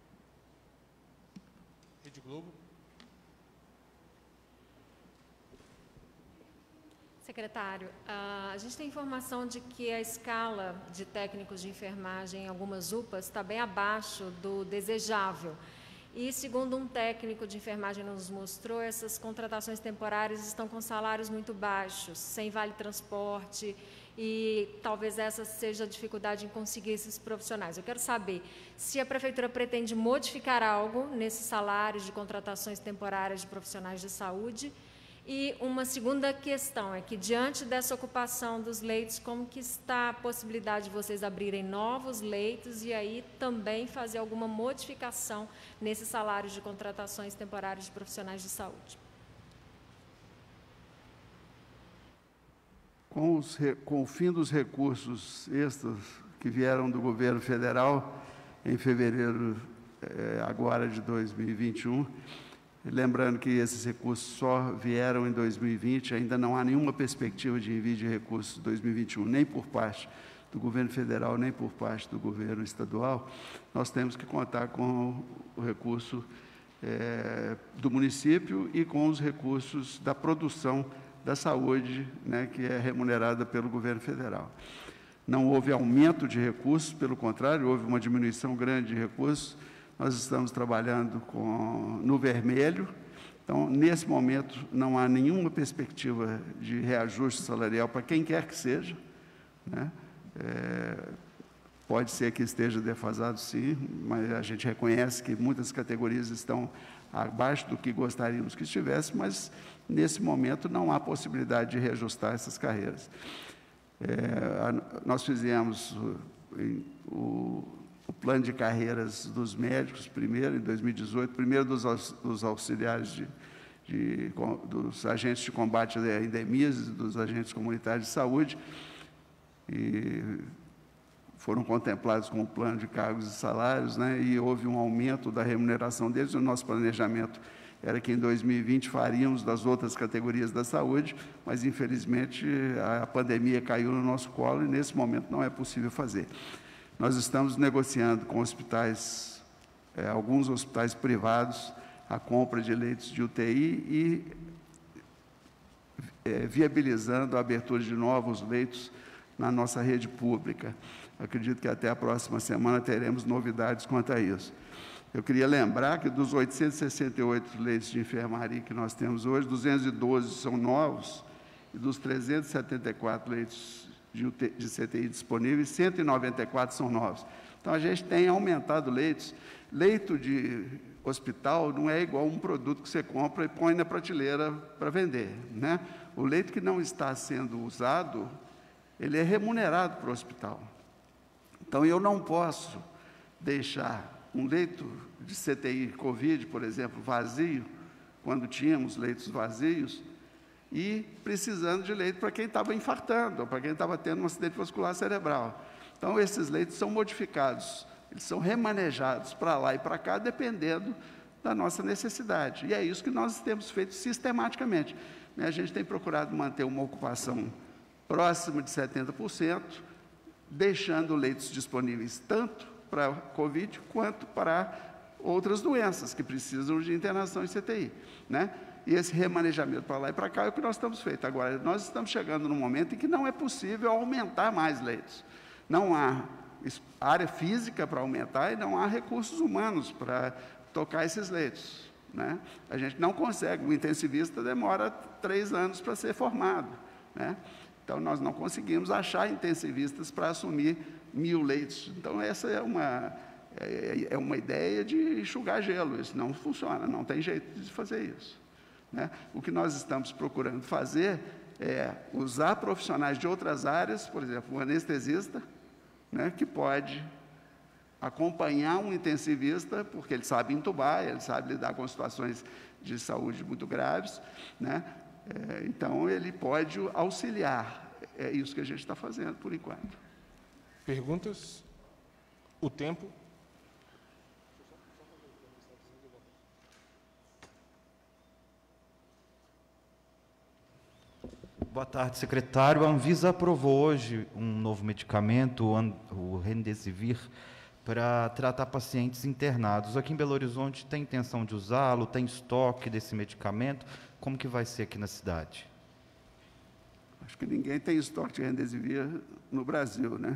Rede Globo. Secretário, a gente tem informação de que a escala de técnicos de enfermagem em algumas UPAs está bem abaixo do desejável. E, segundo um técnico de enfermagem nos mostrou, essas contratações temporárias estão com salários muito baixos, sem vale-transporte, e talvez essa seja a dificuldade em conseguir esses profissionais. Eu quero saber se a Prefeitura pretende modificar algo nesses salários de contratações temporárias de profissionais de saúde. E uma segunda questão é que, diante dessa ocupação dos leitos, como que está a possibilidade de vocês abrirem novos leitos e aí também fazer alguma modificação nesses salários de contratações temporárias de profissionais de saúde? Com o fim dos recursos extras que vieram do governo federal, em fevereiro agora de 2021, Lembrando que esses recursos só vieram em 2020, ainda não há nenhuma perspectiva de envio de recursos em 2021, nem por parte do governo federal, nem por parte do governo estadual. Nós temos que contar com o recurso do município e com os recursos da produção da saúde, né, que é remunerada pelo governo federal. Não houve aumento de recursos, pelo contrário, houve uma diminuição grande de recursos. Nós estamos trabalhando no vermelho, então, nesse momento, não há nenhuma perspectiva de reajuste salarial para quem quer que seja, né? Pode ser que esteja defasado, sim, mas a gente reconhece que muitas categorias estão abaixo do que gostaríamos que estivesse, mas, nesse momento, não há possibilidade de reajustar essas carreiras. Nós fizemos o plano de carreiras dos médicos, primeiro, em 2018, primeiro dos auxiliares, dos agentes de combate a endemias, dos agentes comunitários de saúde, e foram contemplados com o plano de cargos e salários, né, e houve um aumento da remuneração deles. O nosso planejamento era que em 2020 faríamos das outras categorias da saúde, mas, infelizmente, a pandemia caiu no nosso colo e, nesse momento, não é possível fazer. Nós estamos negociando com hospitais, alguns hospitais privados, a compra de leitos de UTI e viabilizando a abertura de novos leitos na nossa rede pública. Acredito que até a próxima semana teremos novidades quanto a isso. Eu queria lembrar que dos 868 leitos de enfermaria que nós temos hoje, 212 são novos, e dos 374 leitos de CTI disponíveis, 194 são novos. Então, a gente tem aumentado leitos. Leito de hospital não é igual um produto que você compra e põe na prateleira para vender, né? O leito que não está sendo usado, ele é remunerado para o hospital. Então, eu não posso deixar um leito de CTI Covid, por exemplo, vazio, quando tínhamos leitos vazios, e precisando de leito para quem estava infartando, ou para quem estava tendo um acidente vascular cerebral. Então, esses leitos são modificados, eles são remanejados para lá e para cá, dependendo da nossa necessidade. E é isso que nós temos feito sistematicamente. A gente tem procurado manter uma ocupação próxima de 70%, deixando leitos disponíveis tanto para Covid quanto para outras doenças que precisam de internação em CTI, né? E esse remanejamento para lá e para cá é o que nós estamos feito. Agora, nós estamos chegando num momento em que não é possível aumentar mais leitos. Não há área física para aumentar e não há recursos humanos para tocar esses leitos, né? A gente não consegue. O intensivista demora 3 anos para ser formado, né? Então, nós não conseguimos achar intensivistas para assumir 1000 leitos. Então, essa é uma ideia de enxugar gelo. Isso não funciona, não tem jeito de fazer isso, né? O que nós estamos procurando fazer é usar profissionais de outras áreas, por exemplo, um anestesista, né, que pode acompanhar um intensivista, porque ele sabe entubar, ele sabe lidar com situações de saúde muito graves, né? Então, ele pode auxiliar. É isso que a gente está fazendo, por enquanto. Perguntas? O tempo? Boa tarde, secretário. A Anvisa aprovou hoje um novo medicamento, o Remdesivir, para tratar pacientes internados. Aqui em Belo Horizonte tem intenção de usá-lo? Tem estoque desse medicamento? Como que vai ser aqui na cidade? Acho que ninguém tem estoque de Remdesivir no Brasil, né?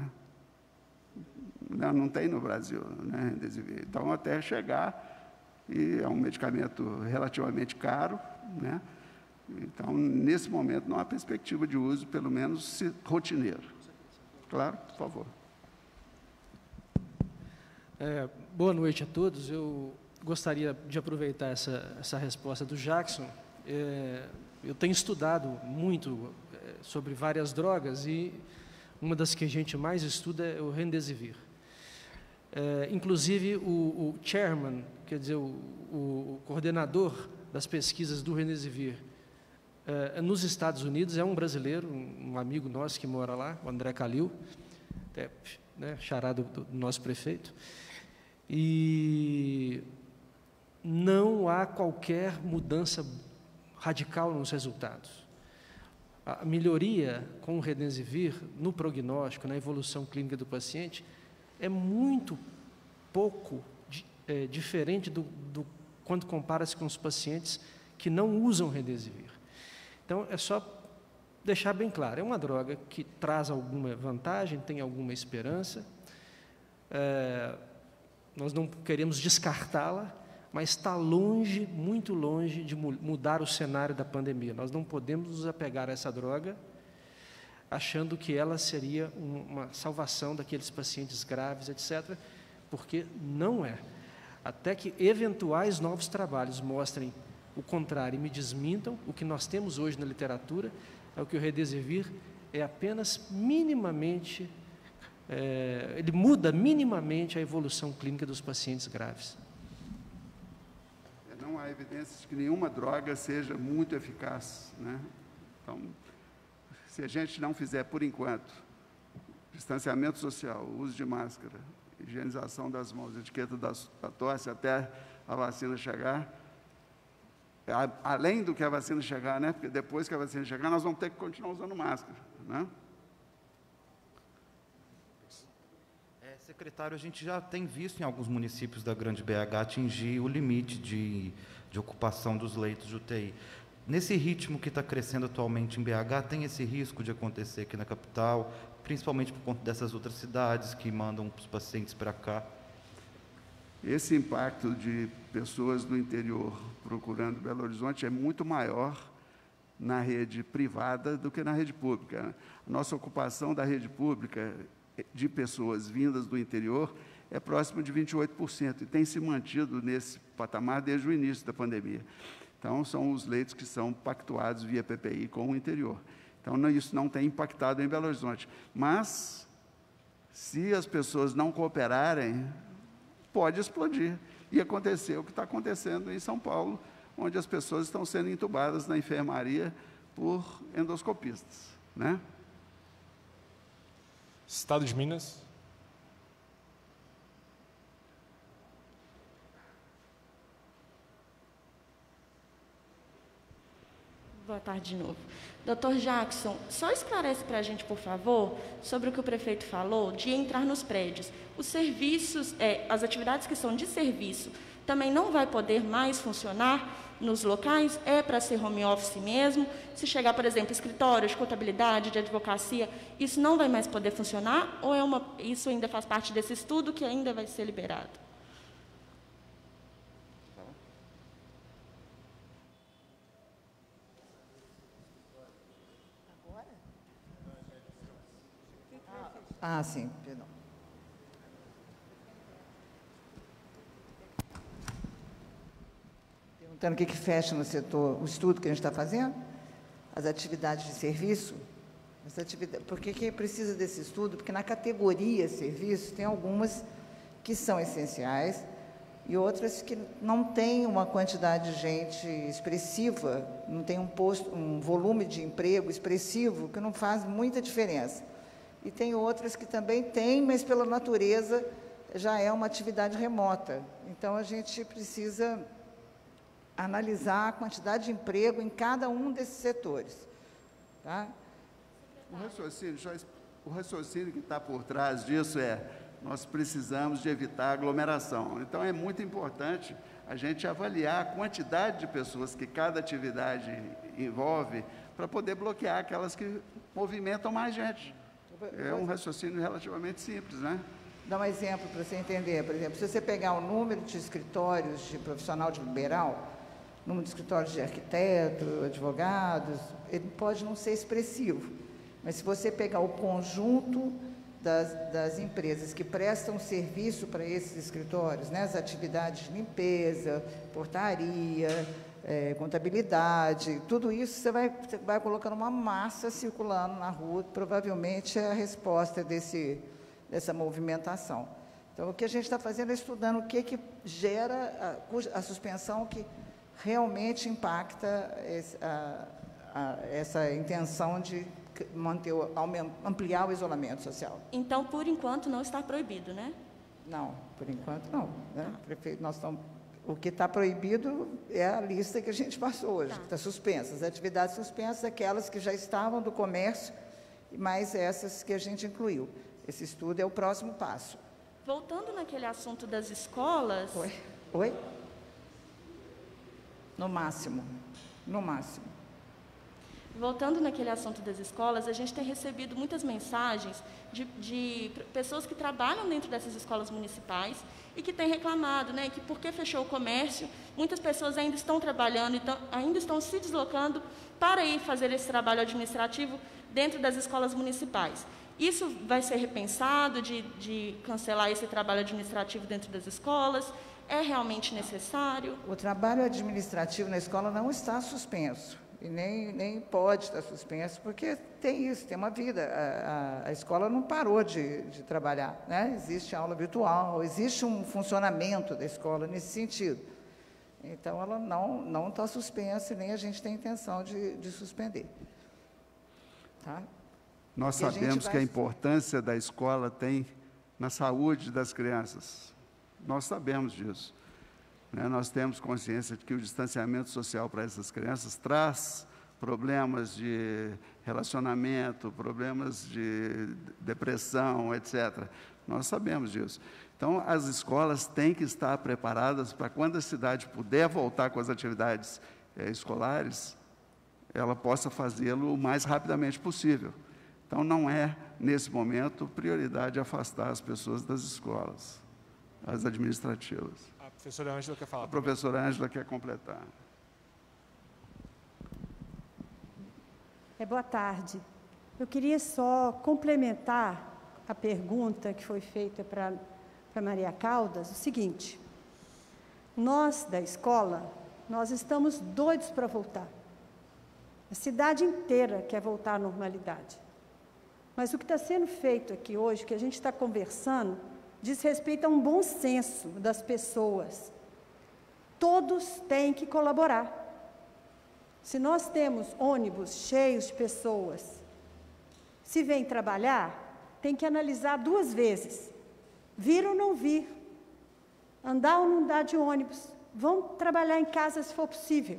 Não tem no Brasil, né, Remdesivir. Então, até chegar, e é um medicamento relativamente caro, né? Então, nesse momento, não há perspectiva de uso, pelo menos rotineiro. Claro, por favor. Boa noite a todos. Eu gostaria de aproveitar essa resposta do Jackson. Eu tenho estudado muito sobre várias drogas e uma das que a gente mais estuda é o Remdesivir. Inclusive, o chairman, quer dizer, o coordenador das pesquisas do Remdesivir, nos Estados Unidos, é um brasileiro, um amigo nosso que mora lá, o André Calil, né, chará do nosso prefeito, e não há há qualquer mudança radical nos resultados. A melhoria com o Remdesivir no prognóstico, na evolução clínica do paciente, é muito pouco diferente do quando compara-se com os pacientes que não usam Remdesivir. Então, é só deixar bem claro, é uma droga que traz alguma vantagem, tem alguma esperança, nós não queremos descartá-la, mas está longe, muito longe de mudar o cenário da pandemia. Nós não podemos nos apegar a essa droga achando que ela seria uma salvação daqueles pacientes graves, etc., porque não é. Até que eventuais novos trabalhos mostrem o contrário e me desmintam, o que nós temos hoje na literatura é o que o Remdesivir é apenas minimamente, ele muda minimamente a evolução clínica dos pacientes graves. Não há evidências de que nenhuma droga seja muito eficaz, né? Então, se a gente não fizer, por enquanto, distanciamento social, uso de máscara, higienização das mãos, etiqueta da tosse até a vacina chegar, além do que a vacina chegar, né? Porque depois que a vacina chegar, nós vamos ter que continuar usando máscara, né? Secretário, a gente já tem visto em alguns municípios da Grande BH atingir o limite de ocupação dos leitos de UTI. Nesse ritmo que está crescendo atualmente em BH, tem esse risco de acontecer aqui na capital, principalmente por conta dessas outras cidades que mandam os pacientes para cá? Esse impacto de pessoas do interior procurando Belo Horizonte é muito maior na rede privada do que na rede pública. A nossa ocupação da rede pública de pessoas vindas do interior é próximo de 28%, e tem se mantido nesse patamar desde o início da pandemia. Então, são os leitos que são pactuados via PPI com o interior. Então, isso não tem impactado em Belo Horizonte. Mas, se as pessoas não cooperarem, pode explodir. E acontecer o que está acontecendo em São Paulo, onde as pessoas estão sendo entubadas na enfermaria por endoscopistas, né? Estado de Minas. Boa tarde de novo. Doutor Jackson, só esclarece para a gente, por favor, sobre o que o prefeito falou de entrar nos prédios. Os serviços, as atividades que são de serviço, também não vai poder mais funcionar nos locais? É para ser home office mesmo? Se chegar, por exemplo, escritórios de contabilidade, de advocacia, isso não vai mais poder funcionar? Ou isso ainda faz parte desse estudo que ainda vai ser liberado? Sim, perdão. Perguntando o que fecha no setor, o estudo que a gente está fazendo? As atividades de serviço? Por que precisa desse estudo? Porque na categoria serviço tem algumas que são essenciais e outras que não têm uma quantidade de gente expressiva, não tem um volume de emprego expressivo, que não faz muita diferença. E tem outras que também têm, mas pela natureza já é uma atividade remota. Então, a gente precisa analisar a quantidade de emprego em cada um desses setores. Tá? O raciocínio que está por trás disso nós precisamos de evitar aglomeração. Então, é muito importante a gente avaliar a quantidade de pessoas que cada atividade envolve para poder bloquear aquelas que movimentam mais gente. É um raciocínio relativamente simples, né? Dá um exemplo para você entender. Por exemplo, se você pegar o número de escritórios de profissional de liberal, número de escritórios de arquiteto, advogados, ele pode não ser expressivo. Mas se você pegar o conjunto das empresas que prestam serviço para esses escritórios, né, as atividades de limpeza, portaria, contabilidade, tudo isso você vai colocando uma massa circulando na rua, provavelmente é a resposta dessa movimentação. Então, o que a gente está fazendo é estudando o que gera a suspensão que realmente impacta essa intenção de ampliar o isolamento social. Então, por enquanto, não está proibido, né? Não, por enquanto não. Né? Prefeito, nós estamos O que está proibido é a lista que a gente passou hoje, que está suspensa. As atividades suspensas, aquelas que já estavam do comércio, mais essas que a gente incluiu. Esse estudo é o próximo passo. Voltando naquele assunto das escolas... Oi? No máximo. No máximo. Voltando naquele assunto das escolas, a gente tem recebido muitas mensagens de pessoas que trabalham dentro dessas escolas municipais e que têm reclamado, né, que porque fechou o comércio, muitas pessoas ainda estão trabalhando, então, ainda estão se deslocando para ir fazer esse trabalho administrativo dentro das escolas municipais. Isso vai ser repensado, de cancelar esse trabalho administrativo dentro das escolas? É realmente necessário? O trabalho administrativo na escola não está suspenso. E nem pode estar suspenso, porque tem isso, tem uma vida. A escola não parou de trabalhar, né? Existe aula virtual, existe um funcionamento da escola nesse sentido. Então, ela não está suspensa e nem a gente tem intenção de suspender. Tá? Nós sabemos que a importância da escola tem na saúde das crianças. Nós sabemos disso. Nós temos consciência de que o distanciamento social para essas crianças traz problemas de relacionamento, problemas de depressão, etc. Nós sabemos disso. Então, as escolas têm que estar preparadas para quando a cidade puder voltar com as atividades escolares, ela possa fazê-lo o mais rapidamente possível. Então, não é, nesse momento, prioridade afastar as pessoas das escolas, as administrativas. A professora Ângela quer falar. A professora Ângela quer completar. Boa tarde. Eu queria só complementar a pergunta que foi feita para Maria Caldas, o seguinte: nós, da escola, nós estamos doidos para voltar. A cidade inteira quer voltar à normalidade. Mas o que está sendo feito aqui hoje, que a gente está conversando, diz respeito a um bom senso das pessoas. Todos têm que colaborar. Se nós temos ônibus cheios de pessoas, se vem trabalhar, tem que analisar 2 vezes. Vir ou não vir. Andar ou não andar de ônibus. Vão trabalhar em casa se for possível.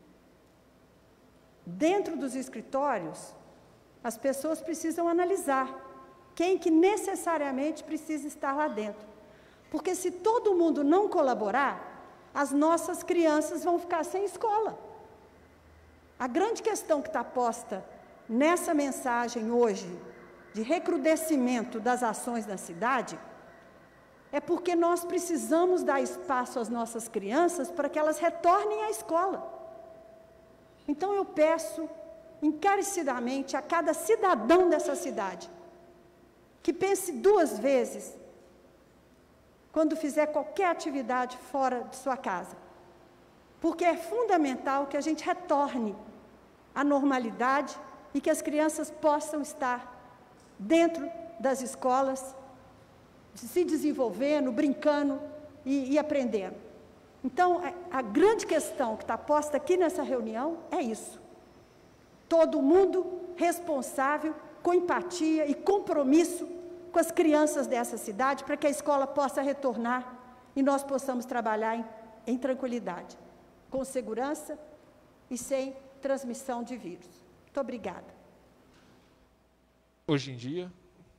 Dentro dos escritórios, as pessoas precisam analisar quem que necessariamente precisa estar lá dentro. Porque se todo mundo não colaborar, as nossas crianças vão ficar sem escola. A grande questão que está posta nessa mensagem hoje, de recrudescimento das ações na cidade, é porque nós precisamos dar espaço às nossas crianças para que elas retornem à escola. Então eu peço encarecidamente a cada cidadão dessa cidade que pense 2 vezes quando fizer qualquer atividade fora de sua casa. Porque é fundamental que a gente retorne à normalidade e que as crianças possam estar dentro das escolas, se desenvolvendo, brincando e aprendendo. Então, a grande questão que está posta aqui nessa reunião é isso. Todo mundo responsável, com empatia e compromisso com as crianças dessa cidade, para que a escola possa retornar e nós possamos trabalhar em tranquilidade, com segurança e sem transmissão de vírus. Muito obrigada. Hoje em dia...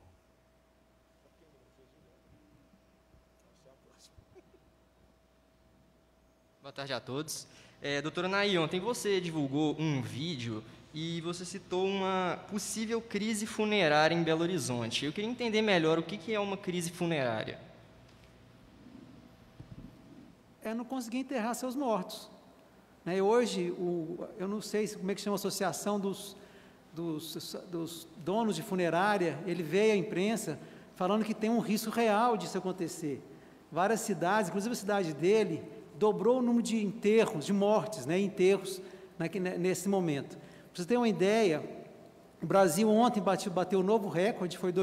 Boa tarde a todos. Doutora Naí, ontem você divulgou um vídeo e você citou uma possível crise funerária em Belo Horizonte. Eu queria entender melhor o que é uma crise funerária. É não conseguir enterrar seus mortos. Hoje, eu não sei como é que chama a associação dos donos de funerária, ele veio à imprensa falando que tem um risco real disso acontecer. Várias cidades, inclusive a cidade dele, dobrou o número de enterros, de mortes, enterros nesse momento. Para você ter uma ideia, o Brasil ontem bateu um novo recorde, foi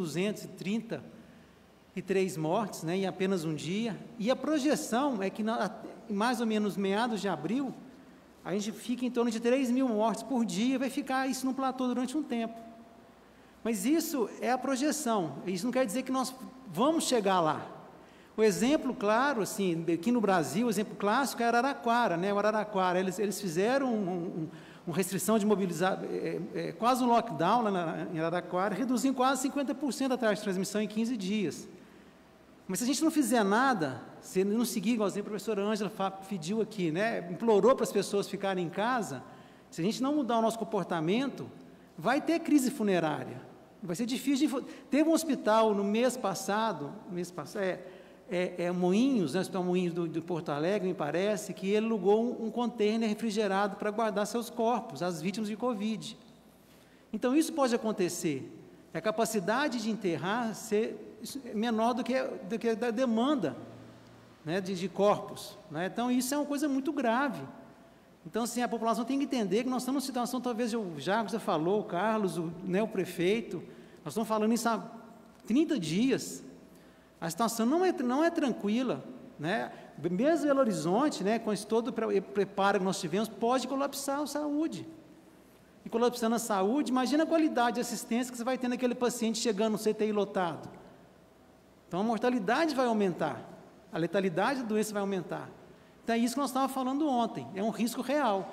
2.233 mortes, em apenas um dia, e a projeção é que mais ou menos meados de abril, a gente fica em torno de 3.000 mortes por dia, vai ficar isso no platô durante um tempo. Mas isso é a projeção, isso não quer dizer que nós vamos chegar lá. O exemplo claro, assim, aqui no Brasil, o exemplo clássico é Araraquara, né? O Araraquara, eles fizeram uma restrição de mobilizar, quase um lockdown lá em Araraquara, reduzindo quase 50% a taxa de transmissão em 15 dias. Mas se a gente não fizer nada, se não seguir, igualzinho a professora Ângela pediu aqui, né? Implorou para as pessoas ficarem em casa, se a gente não mudar o nosso comportamento, vai ter crise funerária. Vai ser difícil. Teve um hospital no mês passado, Moinhos, né, o Hospital Moinhos de Porto Alegre, me parece, que ele alugou um container refrigerado para guardar seus corpos, as vítimas de Covid. Então, isso pode acontecer. A capacidade de enterrar ser menor do que a demanda, né, de corpos. Né? Então, isso é uma coisa muito grave. Então, assim, a população tem que entender que nós estamos numa situação, talvez o Jacques já falou, o Carlos, o prefeito, nós estamos falando isso há 30 dias. A situação não é tranquila, né? Mesmo Belo Horizonte, né, com esse todo o preparo que nós tivemos, pode colapsar a saúde. E colapsando a saúde, imagina a qualidade de assistência que você vai ter naquele paciente chegando no CTI lotado. Então, a mortalidade vai aumentar, a letalidade da doença vai aumentar. Então, é isso que nós estávamos falando ontem, é um risco real.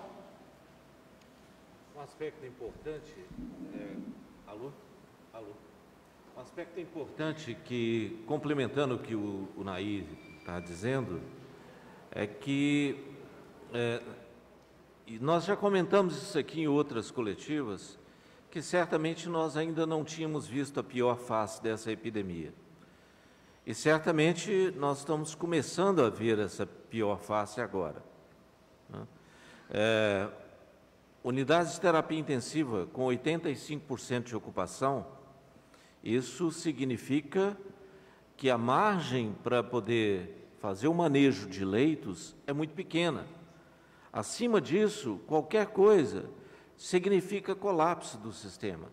Um aspecto importante, um aspecto importante que, complementando o que o Nair está dizendo, é que, e nós já comentamos isso aqui em outras coletivas, que certamente nós ainda não tínhamos visto a pior face dessa epidemia. E certamente nós estamos começando a ver essa pior face agora. Né? Unidades de terapia intensiva com 85% de ocupação, isso significa que a margem para poder fazer o manejo de leitos é muito pequena. Acima disso, qualquer coisa significa colapso do sistema.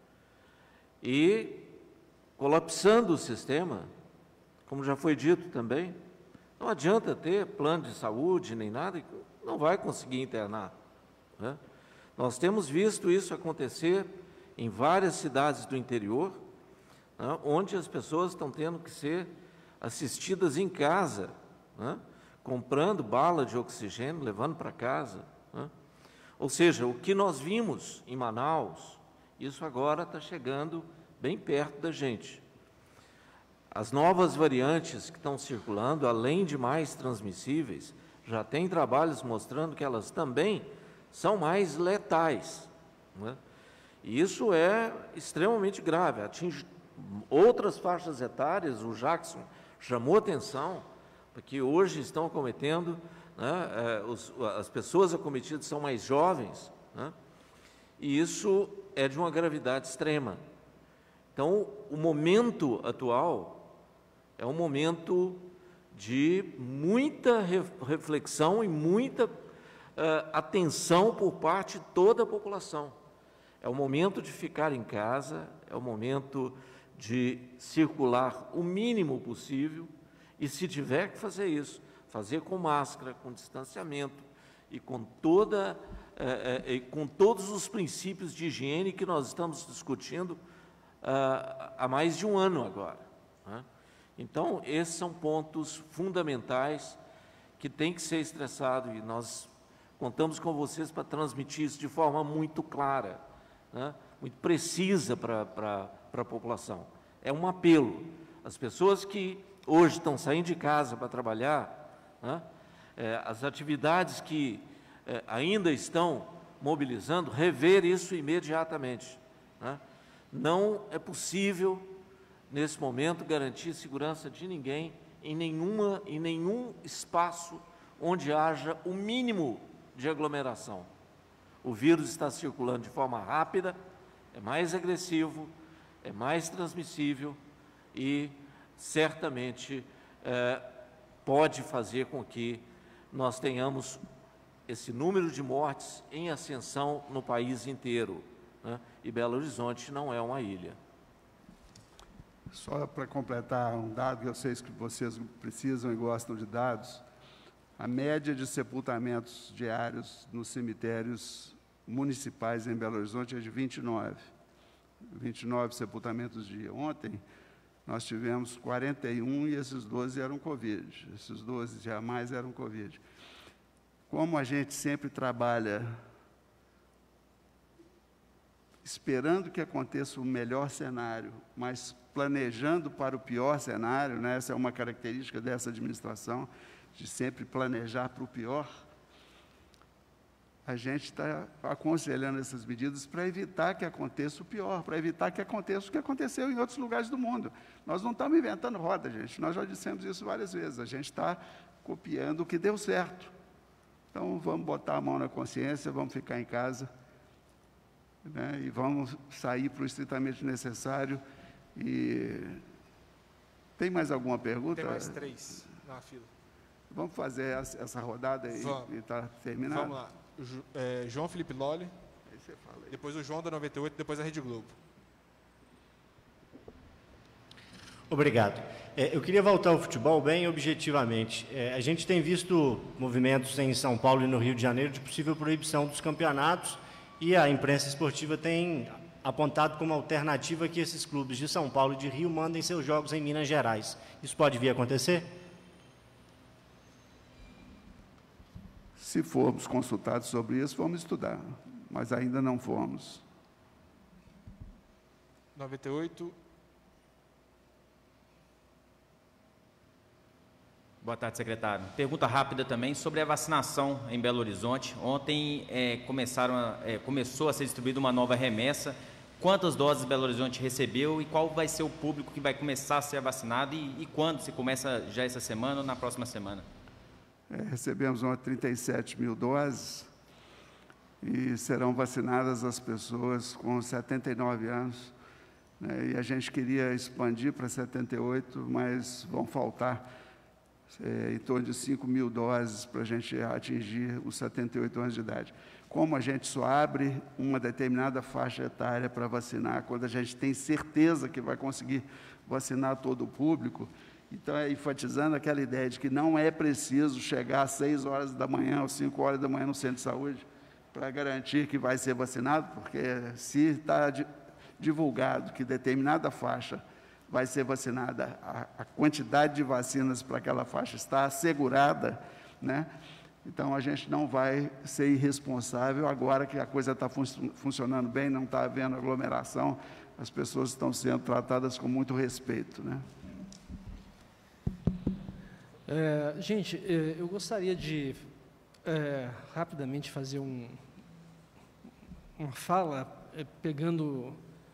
E, colapsando o sistema, como já foi dito também, não adianta ter plano de saúde nem nada, não vai conseguir internar. Né? Nós temos visto isso acontecer em várias cidades do interior, né, onde as pessoas estão tendo que ser assistidas em casa, né, comprando bala de oxigênio, levando para casa. Né? Ou seja, o que nós vimos em Manaus, isso agora está chegando bem perto da gente. As novas variantes que estão circulando, além de mais transmissíveis, já tem trabalhos mostrando que elas também são mais letais. Né? E isso é extremamente grave, atinge outras faixas etárias. O Jackson chamou atenção, porque hoje estão acometendo, né, as pessoas acometidas são mais jovens, né, e isso é de uma gravidade extrema. Então, o momento atual é um momento de muita reflexão e muita atenção por parte de toda a população. É o momento de ficar em casa, é o momento de circular o mínimo possível e, se tiver que fazer isso, fazer com máscara, com distanciamento e com todos os princípios de higiene que nós estamos discutindo há mais de um ano agora. Né? Então, esses são pontos fundamentais que têm que ser estressados e nós contamos com vocês para transmitir isso de forma muito clara, né? Muito precisa para a população. É um apelo. As pessoas que hoje estão saindo de casa para trabalhar, né? As atividades que ainda estão mobilizando, rever isso imediatamente. Né? Não é possível, nesse momento, garantir segurança de ninguém em nenhum espaço onde haja o mínimo de aglomeração. O vírus está circulando de forma rápida, é mais agressivo, é mais transmissível e, certamente, pode fazer com que nós tenhamos esse número de mortes em ascensão no país inteiro. Né? E Belo Horizonte não é uma ilha. Só para completar um dado que eu sei que vocês precisam e gostam de dados, a média de sepultamentos diários nos cemitérios municipais em Belo Horizonte é de 29 sepultamentos dia. Ontem, nós tivemos 41 e esses 12 eram Covid. Esses 12 jamais eram Covid. Como a gente sempre trabalha esperando que aconteça o melhor cenário, mas planejando para o pior cenário, né? Essa é uma característica dessa administração, de sempre planejar para o pior, a gente está aconselhando essas medidas para evitar que aconteça o pior, para evitar que aconteça o que aconteceu em outros lugares do mundo. Nós não estamos inventando roda, gente, nós já dissemos isso várias vezes, a gente está copiando o que deu certo. Então, vamos botar a mão na consciência, vamos ficar em casa, né, e vamos sair para o estritamente necessário. E tem mais alguma pergunta? Tem mais 3 na fila. Vamos fazer essa rodada aí e está terminado? Vamos lá. João Felipe Lolli, depois o João da 98, depois a Rede Globo. Obrigado. Eu queria voltar ao futebol bem objetivamente. A gente tem visto movimentos em São Paulo e no Rio de Janeiro de possível proibição dos campeonatos e a imprensa esportiva tem apontado como alternativa que esses clubes de São Paulo e de Rio mandem seus jogos em Minas Gerais. Isso pode vir a acontecer? Se formos consultados sobre isso, vamos estudar, mas ainda não fomos. 98. Boa tarde, secretário. Pergunta rápida também sobre a vacinação em Belo Horizonte. Ontem começou a ser distribuída uma nova remessa. Quantas doses Belo Horizonte recebeu e qual vai ser o público que vai começar a ser vacinado e quando? Se começa já essa semana ou na próxima semana? Recebemos 37 mil doses e serão vacinadas as pessoas com 79 anos. Né, e a gente queria expandir para 78, mas vão faltar em torno de 5 mil doses para a gente atingir os 78 anos de idade. Como a gente só abre uma determinada faixa etária para vacinar, quando a gente tem certeza que vai conseguir vacinar todo o público, então é enfatizando aquela ideia de que não é preciso chegar às 6 horas da manhã ou 5 horas da manhã no centro de saúde para garantir que vai ser vacinado, porque se está divulgado que determinada faixa vai ser vacinada, a quantidade de vacinas para aquela faixa está assegurada, né? Então, a gente não vai ser irresponsável agora que a coisa está funcionando bem, não está havendo aglomeração, as pessoas estão sendo tratadas com muito respeito, né? Gente, eu gostaria de rapidamente fazer uma fala, pegando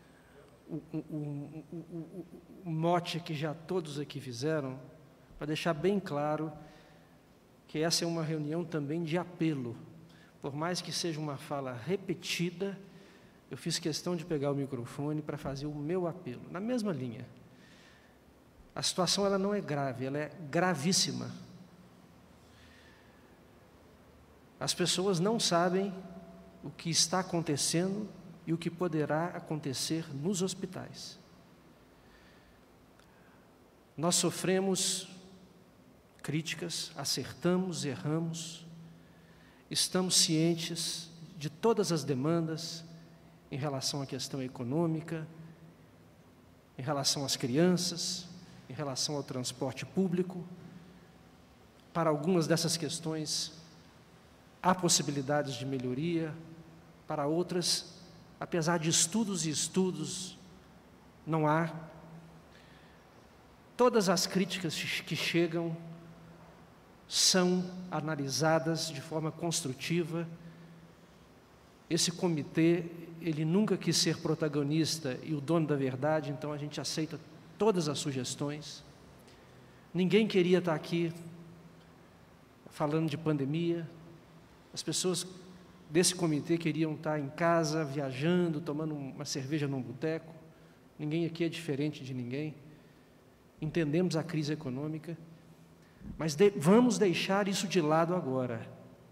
o mote que já todos aqui fizeram, para deixar bem claro que essa é uma reunião também de apelo. Por mais que seja uma fala repetida, eu fiz questão de pegar o microfone para fazer o meu apelo, na mesma linha. A situação ela não é grave, ela é gravíssima. As pessoas não sabem o que está acontecendo e o que poderá acontecer nos hospitais. Nós sofremos críticas, acertamos, erramos, estamos cientes de todas as demandas em relação à questão econômica, em relação às crianças, em relação ao transporte público. Para algumas dessas questões, há possibilidades de melhoria, para outras, apesar de estudos e estudos, não há. Todas as críticas que chegam são analisadas de forma construtiva. Esse comitê, ele nunca quis ser protagonista e o dono da verdade, então a gente aceita todas as sugestões. Ninguém queria estar aqui falando de pandemia. As pessoas desse comitê queriam estar em casa, viajando, tomando uma cerveja num boteco. Ninguém aqui é diferente de ninguém. Entendemos a crise econômica, mas vamos deixar isso de lado agora.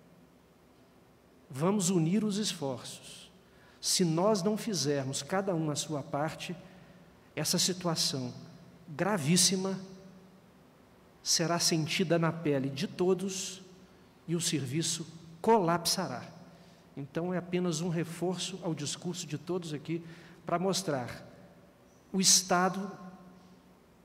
Vamos unir os esforços. Se nós não fizermos cada um a sua parte, essa situação gravíssima será sentida na pele de todos e o serviço colapsará. Então, é apenas um reforço ao discurso de todos aqui para mostrar o estado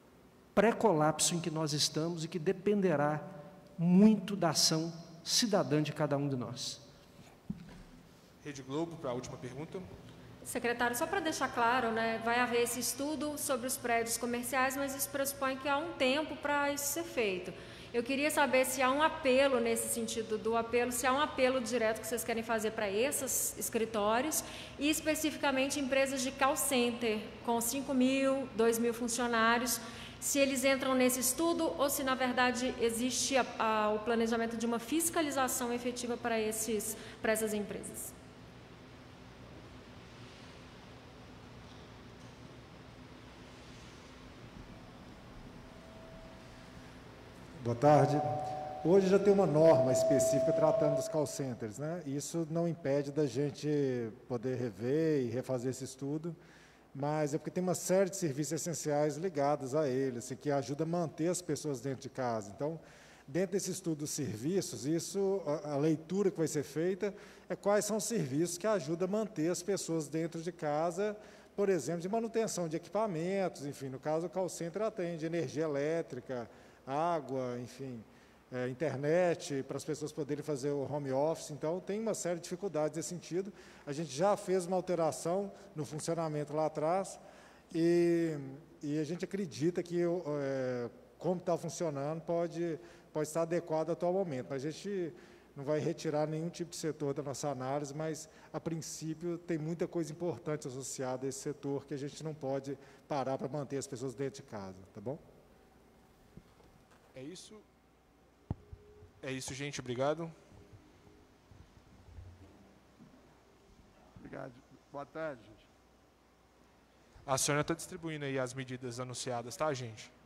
pré-colapso em que nós estamos e que dependerá muito da ação cidadã de cada um de nós. Rede Globo, para a última pergunta. Secretário, só para deixar claro, né, vai haver esse estudo sobre os prédios comerciais, mas isso pressupõe que há um tempo para isso ser feito. Eu queria saber se há um apelo nesse sentido do apelo, se há um apelo direto que vocês querem fazer para esses escritórios e especificamente empresas de call center com 5.000, 2.000 funcionários, se eles entram nesse estudo ou se, na verdade, existe o planejamento de uma fiscalização efetiva para essas empresas. Boa tarde. Hoje já tem uma norma específica tratando dos call centers, né? Isso não impede da gente poder rever e refazer esse estudo, mas é porque tem uma série de serviços essenciais ligados a eles, que ajuda a manter as pessoas dentro de casa. Então, dentro desse estudo dos serviços, a leitura que vai ser feita é quais são os serviços que ajudam a manter as pessoas dentro de casa, por exemplo, de manutenção de equipamentos, enfim, no caso o call center atende energia elétrica, água, enfim, internet, para as pessoas poderem fazer o home office. Então, tem uma série de dificuldades nesse sentido. A gente já fez uma alteração no funcionamento lá atrás e a gente acredita que, como está funcionando, pode estar adequado ao atual momento. Mas a gente não vai retirar nenhum tipo de setor da nossa análise, mas, a princípio, tem muita coisa importante associada a esse setor que a gente não pode parar para manter as pessoas dentro de casa, tá bom? É isso. É isso, gente. Obrigado. Obrigado. Boa tarde, gente. A senhora está distribuindo aí as medidas anunciadas, tá, gente?